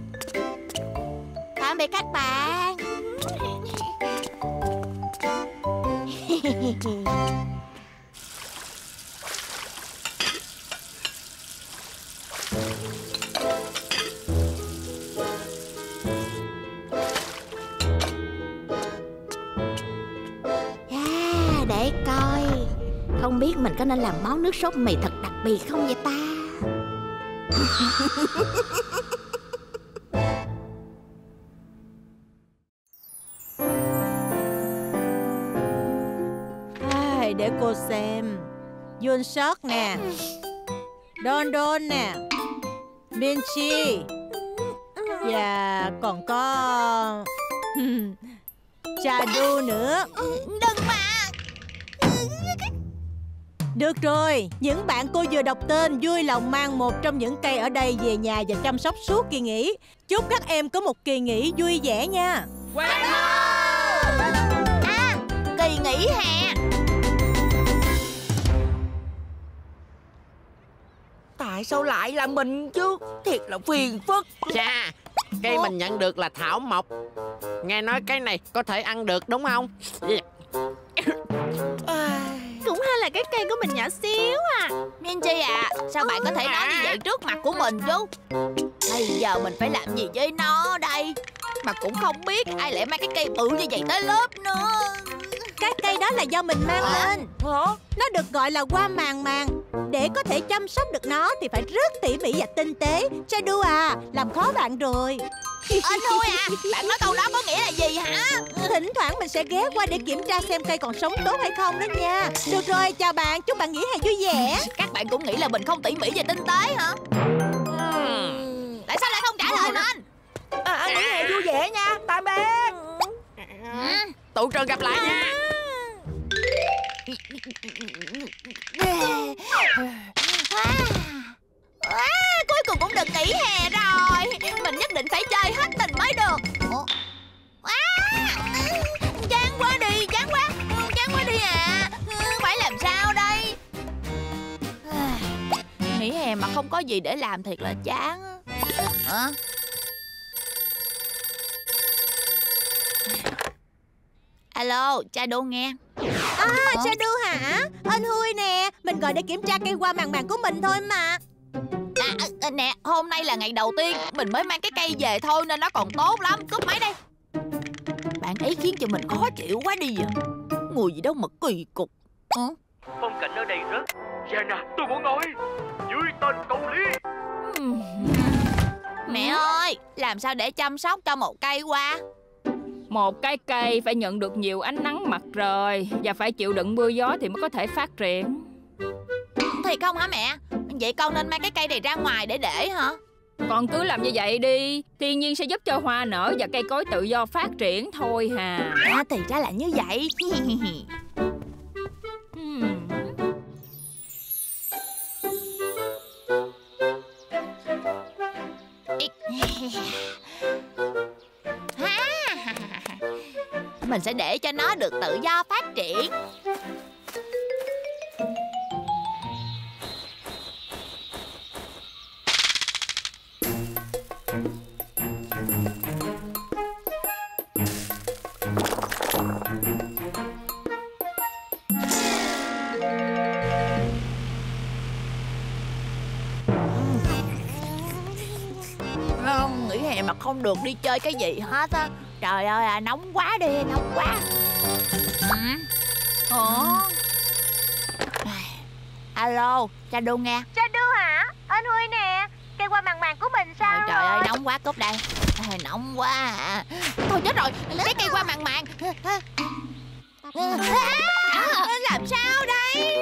Tạm biệt các bạn. Yeah, để coi. Không biết mình có nên làm món nước sốt mì thật đặc biệt không vậy ta? À, để cô xem. Yun Sok nè, Don Don nè, Minchi. Và còn có Shadow nữa. Đừng mà. Được rồi, những bạn cô vừa đọc tên vui lòng mang một trong những cây ở đây về nhà và chăm sóc suốt kỳ nghỉ. Chúc các em có một kỳ nghỉ vui vẻ nha. À, kỳ nghỉ hè. Tại sao lại là mình chứ? Thiệt là phiền phức. Chà, cây mình nhận được là thảo mộc. Nghe nói cái này có thể ăn được đúng không? Cũng hay là cái cây của mình nhỏ xíu à. Minchi à, sao bạn có thể nói như vậy trước mặt của mình chứ? Bây giờ mình phải làm gì với nó đây? Mà cũng không biết ai lại mang cái cây bự như vậy tới lớp nữa. Cái cây đó là do mình mang à, lên. Nó được gọi là hoa màng màng. Để có thể chăm sóc được nó thì phải rất tỉ mỉ và tinh tế. Shadow à, làm khó bạn rồi. Anh thôi à, bạn nói câu đó có nghĩa là gì hả? Thỉnh thoảng mình sẽ ghé qua để kiểm tra xem cây còn sống tốt hay không đó nha. Được rồi, chào bạn, chúc bạn nghỉ hè vui vẻ. Các bạn cũng nghĩ là mình không tỉ mỉ và tinh tế hả? uhm. Tại sao lại không trả lời mình? À, nghỉ hè vui vẻ nha, tạm biệt. Ừ. Tụi trường gặp lại nha. À, cuối cùng cũng được nghỉ hè rồi. Mình nhất định phải chơi hết mình mới được. À, chán quá đi, chán quá, chán quá đi à. Phải làm sao đây? Nghĩ Nghỉ hè mà không có gì để làm thiệt là chán á. Hả? Alo, Shadow nghe. À, Shadow hả? Anh Hui nè, mình gọi để kiểm tra cây hoa màng màng của mình thôi mà. À, à, nè, hôm nay là ngày đầu tiên mình mới mang cái cây về thôi nên nó còn tốt lắm. Cúp máy đây. Bạn ấy khiến cho mình khó chịu quá đi à. Người gì đâu mà kỳ cục. Ừ? Phong cảnh ở đây rất... Jenna, tôi muốn nói dưới tên công lý. Mẹ ơi, làm sao để chăm sóc cho một cây hoa? Một cái cây phải nhận được nhiều ánh nắng mặt trời và phải chịu đựng mưa gió thì mới có thể phát triển. Thiệt không hả mẹ? Vậy con nên mang cái cây này ra ngoài để để hả? Con cứ làm như vậy đi. Thiên nhiên sẽ giúp cho hoa nở và cây cối tự do phát triển thôi hà. À, thì ra là như vậy. hmm. Mình sẽ để cho nó được tự do phát triển. Không, nghỉ hè mà không được đi chơi cái gì hết á. Trời ơi à, nóng quá đi, nóng quá. Ừ. Ủa? Alo, Shadow nghe. Shadow hả? Anh Huy nè, cây hoa màng màng của mình sao Trời, rồi? trời ơi, nóng quá, cúp đây. À, nóng quá à. Thôi chết rồi, cái cây hoa màng màng. À, làm sao đây?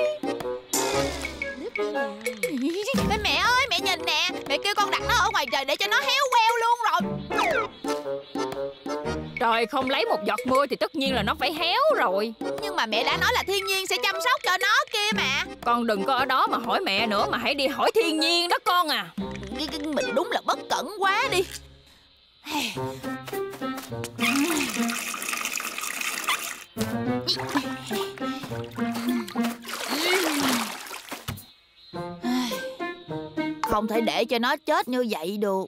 Mẹ ơi, mẹ nhìn nè. Mẹ kêu con đặt nó ở ngoài trời để cho nó héo queo luôn rồi. Trời không lấy một giọt mưa thì tất nhiên là nó phải héo rồi. Nhưng mà mẹ đã nói là thiên nhiên sẽ chăm sóc cho nó kia mà. Con đừng có ở đó mà hỏi mẹ nữa, mà hãy đi hỏi thiên nhiên đó con à. Mình đúng là bất cẩn quá đi. Không thể để cho nó chết như vậy được.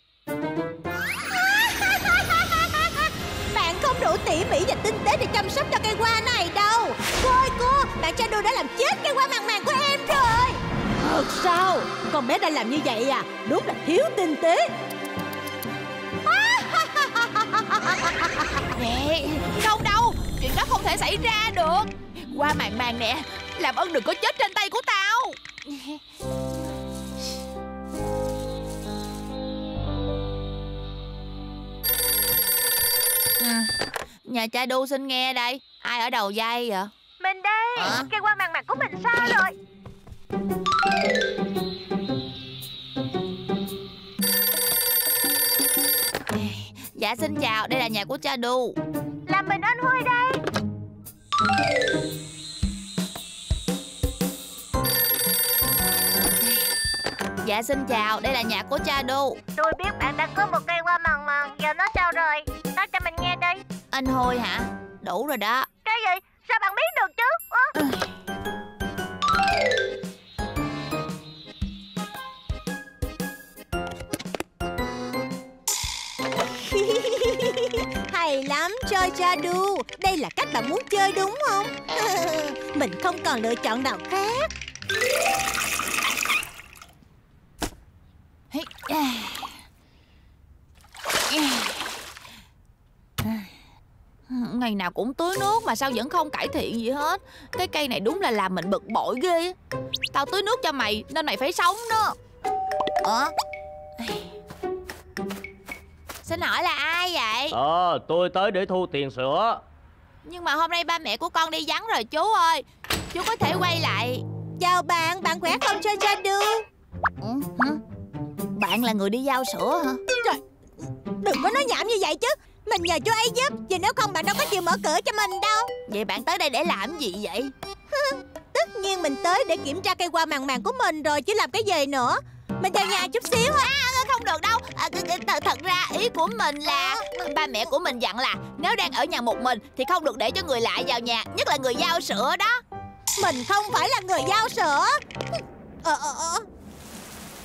Bạn không đủ tỉ mỉ và tinh tế để chăm sóc cho cây hoa này đâu. Thôi cô, bạn Shadow đã làm chết cây hoa màng màng của em rồi. Thật sao? Con bé đã làm như vậy à? Đúng là thiếu tinh tế. Nè, không đâu, chuyện đó không thể xảy ra được. Hoa màng màng nè, làm ơn đừng có chết trên tay của tao. À, nhà cha Đu xin nghe đây. Ai ở đầu dây vậy? Mình đây. À? Cây hoa màng màng của mình sao rồi? Dạ xin chào, đây là nhà của cha Đu. Là mình anh Huy đây. Dạ xin chào, đây là nhà của cha Đu. Tôi biết bạn đang có một cây hoa màng màng. Giờ nó sao rồi? Nói cho mình nghe đi. Anh Huy hả? Đủ rồi đó. Cái gì? Sao bạn biết được chứ? À? Hay lắm, chơi Shadow. Đây là cách bạn muốn chơi đúng không? Mình không còn lựa chọn nào khác. Ngày nào cũng tưới nước mà sao vẫn không cải thiện gì hết. Cái cây này đúng là làm mình bực bội ghê. Tao tưới nước cho mày nên mày phải sống đó. Ờ Xin hỏi là ai vậy? Ờ, tôi tới để thu tiền sữa. Nhưng mà hôm nay ba mẹ của con đi vắng rồi chú ơi. Chú có thể quay lại. Chào bạn, bạn khỏe không chơi Shadow? Ừ, hả? Bạn là người đi giao sữa hả? Trời, đừng có nói nhảm như vậy chứ. Mình nhờ chú ấy giúp, vì nếu không bạn đâu có chịu mở cửa cho mình đâu. Vậy bạn tới đây để làm gì vậy? Tất nhiên mình tới để kiểm tra cây hoa màng màng của mình rồi chứ làm cái gì nữa. Mình vào nhà chút xíu ha. À, không được đâu. À, th thật ra ý của mình là ba mẹ của mình dặn là nếu đang ở nhà một mình thì không được để cho người lạ vào nhà, nhất là người giao sữa đó. Mình không phải là người giao sữa. Ờ ờ ờ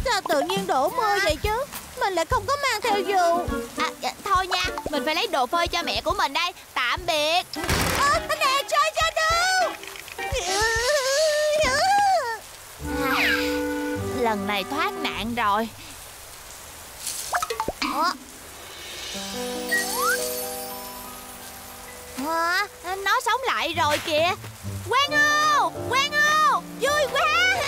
Sao tự nhiên đổ mưa vậy chứ? Mình lại không có mang theo dù. À, à, thôi nha, mình phải lấy đồ phơi cho mẹ của mình đây. Tạm biệt. À, nè, chơi cho đâu. À, lần này thoát nạn rồi. Ủa? À, nó sống lại rồi kìa. Quang Âu, Quang Âu, vui quá.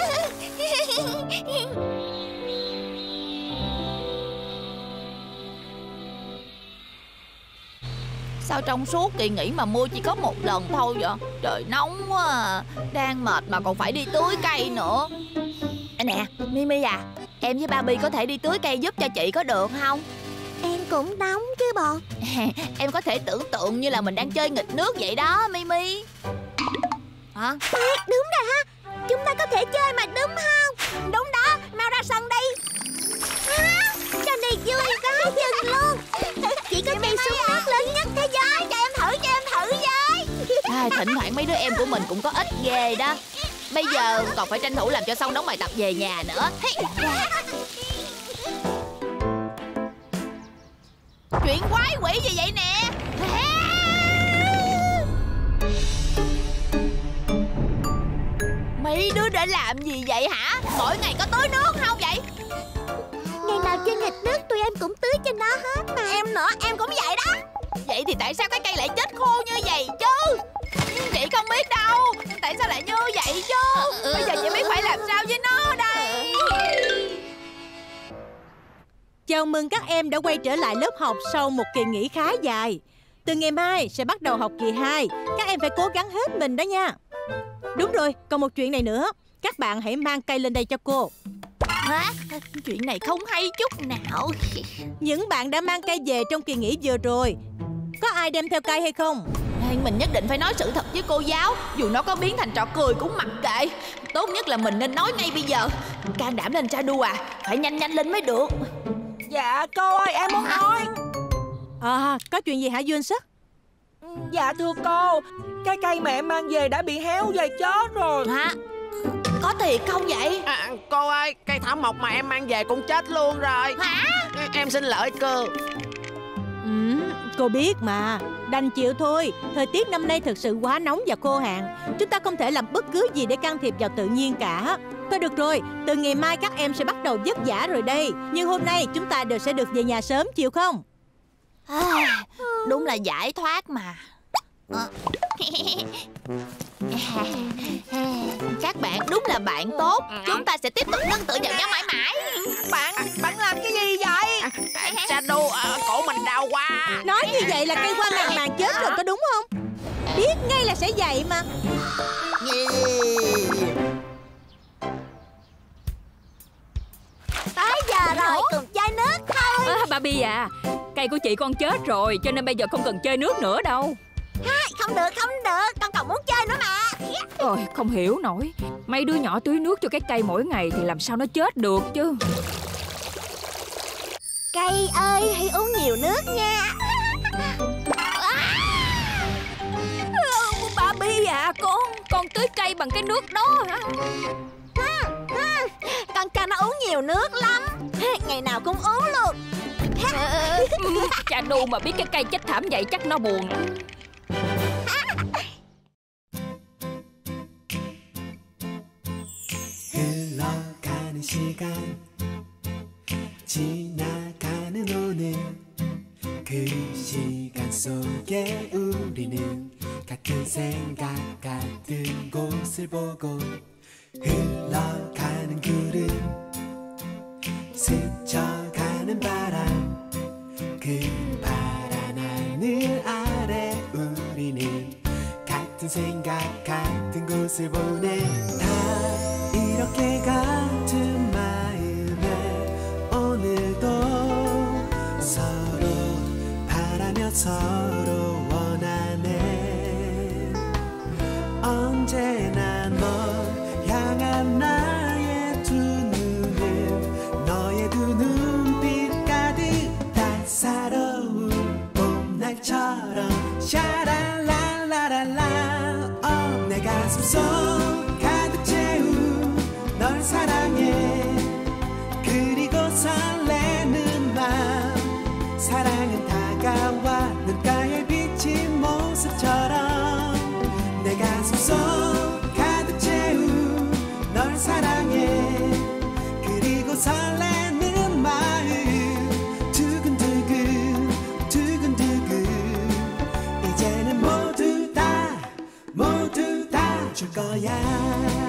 Sao trong suốt kỳ nghỉ mà mưa chỉ có một lần thôi vậy? Trời nóng quá à. Đang mệt mà còn phải đi tưới cây nữa. Nè, Mimi à, em với Barbie có thể đi tưới cây giúp cho chị có được không? Em cũng nóng chứ bộ. Em có thể tưởng tượng như là mình đang chơi nghịch nước vậy đó, Mimi. Hả? À, đúng rồi ha. Chúng ta có thể chơi mà đúng không? Đúng đó, mau ra sân đi. À, trò này vui quá chừng luôn. Chỉ có cây súng nước lớn nhất thế giới. Cho em thử, cho em thử với. À, thỉnh thoảng mấy đứa em của mình cũng có ích ghê đó. Bây giờ còn phải tranh thủ làm cho xong đóng bài tập về nhà nữa. Chuyện quái quỷ gì vậy nè? Mấy đứa đã làm gì vậy hả? Mỗi ngày có tưới nước không vậy? Ngày nào chơi nghịch nước tụi em cũng tưới cho nó hết mà. Em nữa, em cũng vậy đó. Vậy thì tại sao cái cây lại chết khô như vậy chứ? Chị không biết đâu. Tại sao lại như vậy chứ? Bây giờ chị biết phải làm sao với nó đây. Chào mừng các em đã quay trở lại lớp học sau một kỳ nghỉ khá dài. Từ ngày mai sẽ bắt đầu học kỳ hai. Các em phải cố gắng hết mình đó nha. Đúng rồi, còn một chuyện này nữa. Các bạn hãy mang cây lên đây cho cô. Hả? Chuyện này không hay chút nào. Những bạn đã mang cây về trong kỳ nghỉ vừa rồi, có ai đem theo cây hay không? Mình nhất định phải nói sự thật với cô giáo. Dù nó có biến thành trò cười cũng mặc kệ. Tốt nhất là mình nên nói ngay bây giờ. Can đảm lên Tradu à. Phải nhanh nhanh lên mới được. Dạ cô ơi, em muốn nói. À, có chuyện gì hả Duyên Sức? Dạ thưa cô, cái cây mẹ mang về đã bị héo và chết rồi. Hả? Có thiệt không vậy? À, cô ơi, cây thảo mộc mà em mang về cũng chết luôn rồi. Hả? Em xin lỗi cô. Ừ, cô biết mà. Đành chịu thôi. Thời tiết năm nay thực sự quá nóng và khô hạn. Chúng ta không thể làm bất cứ gì để can thiệp vào tự nhiên cả. Thôi được rồi, từ ngày mai các em sẽ bắt đầu vất vả rồi đây. Nhưng hôm nay chúng ta đều sẽ được về nhà sớm, chịu không? À, đúng là giải thoát mà. À. Các bạn đúng là bạn tốt. Chúng ta sẽ tiếp tục nương tựa vào nhau mãi mãi. Bạn, bạn làm cái gì vậy? Tradu, à, cổ mình đau quá. Nói như vậy là cây hoa màng màng chết rồi có đúng không? Biết ngay là sẽ vậy mà. Tới giờ rồi, cùng chơi nước thôi. À, Barbie à, cây của chị con chết rồi, cho nên bây giờ không cần chơi nước nữa đâu. Không được, không được, con còn muốn chơi nữa mà. Ôi, không hiểu nổi. Mấy đứa nhỏ tưới nước cho cái cây mỗi ngày thì làm sao nó chết được chứ. Cây ơi, hãy uống nhiều nước nha. Barbie à, con Con tưới cây bằng cái nước đó hả? Con cho nó uống nhiều nước lắm. Ngày nào cũng uống luôn. Tradu mà biết cái cây chết thảm vậy chắc nó buồn lắm. 흘러가는 시간 지나가는 오늘 그 시간 속에 우리는 같은 생각 같은 곳을 보고 흘러가는 구름 스쳐가는 바람 그 파란 하늘 아래 우리는 같은 생각 같은 곳을 보내 다 이렇게 같은 마음에 오늘도 서로 바라며 서로 원하네 언제나 널 향한 나의 두 눈은 너의 두 눈빛 가득 따사로운 봄날처럼 샤랄랄라랄라 어, 내 가슴 속 가득 채운 보고 설레는 마음 두근두근 두근두근 이제는 모두 다 모두 다 줄 거야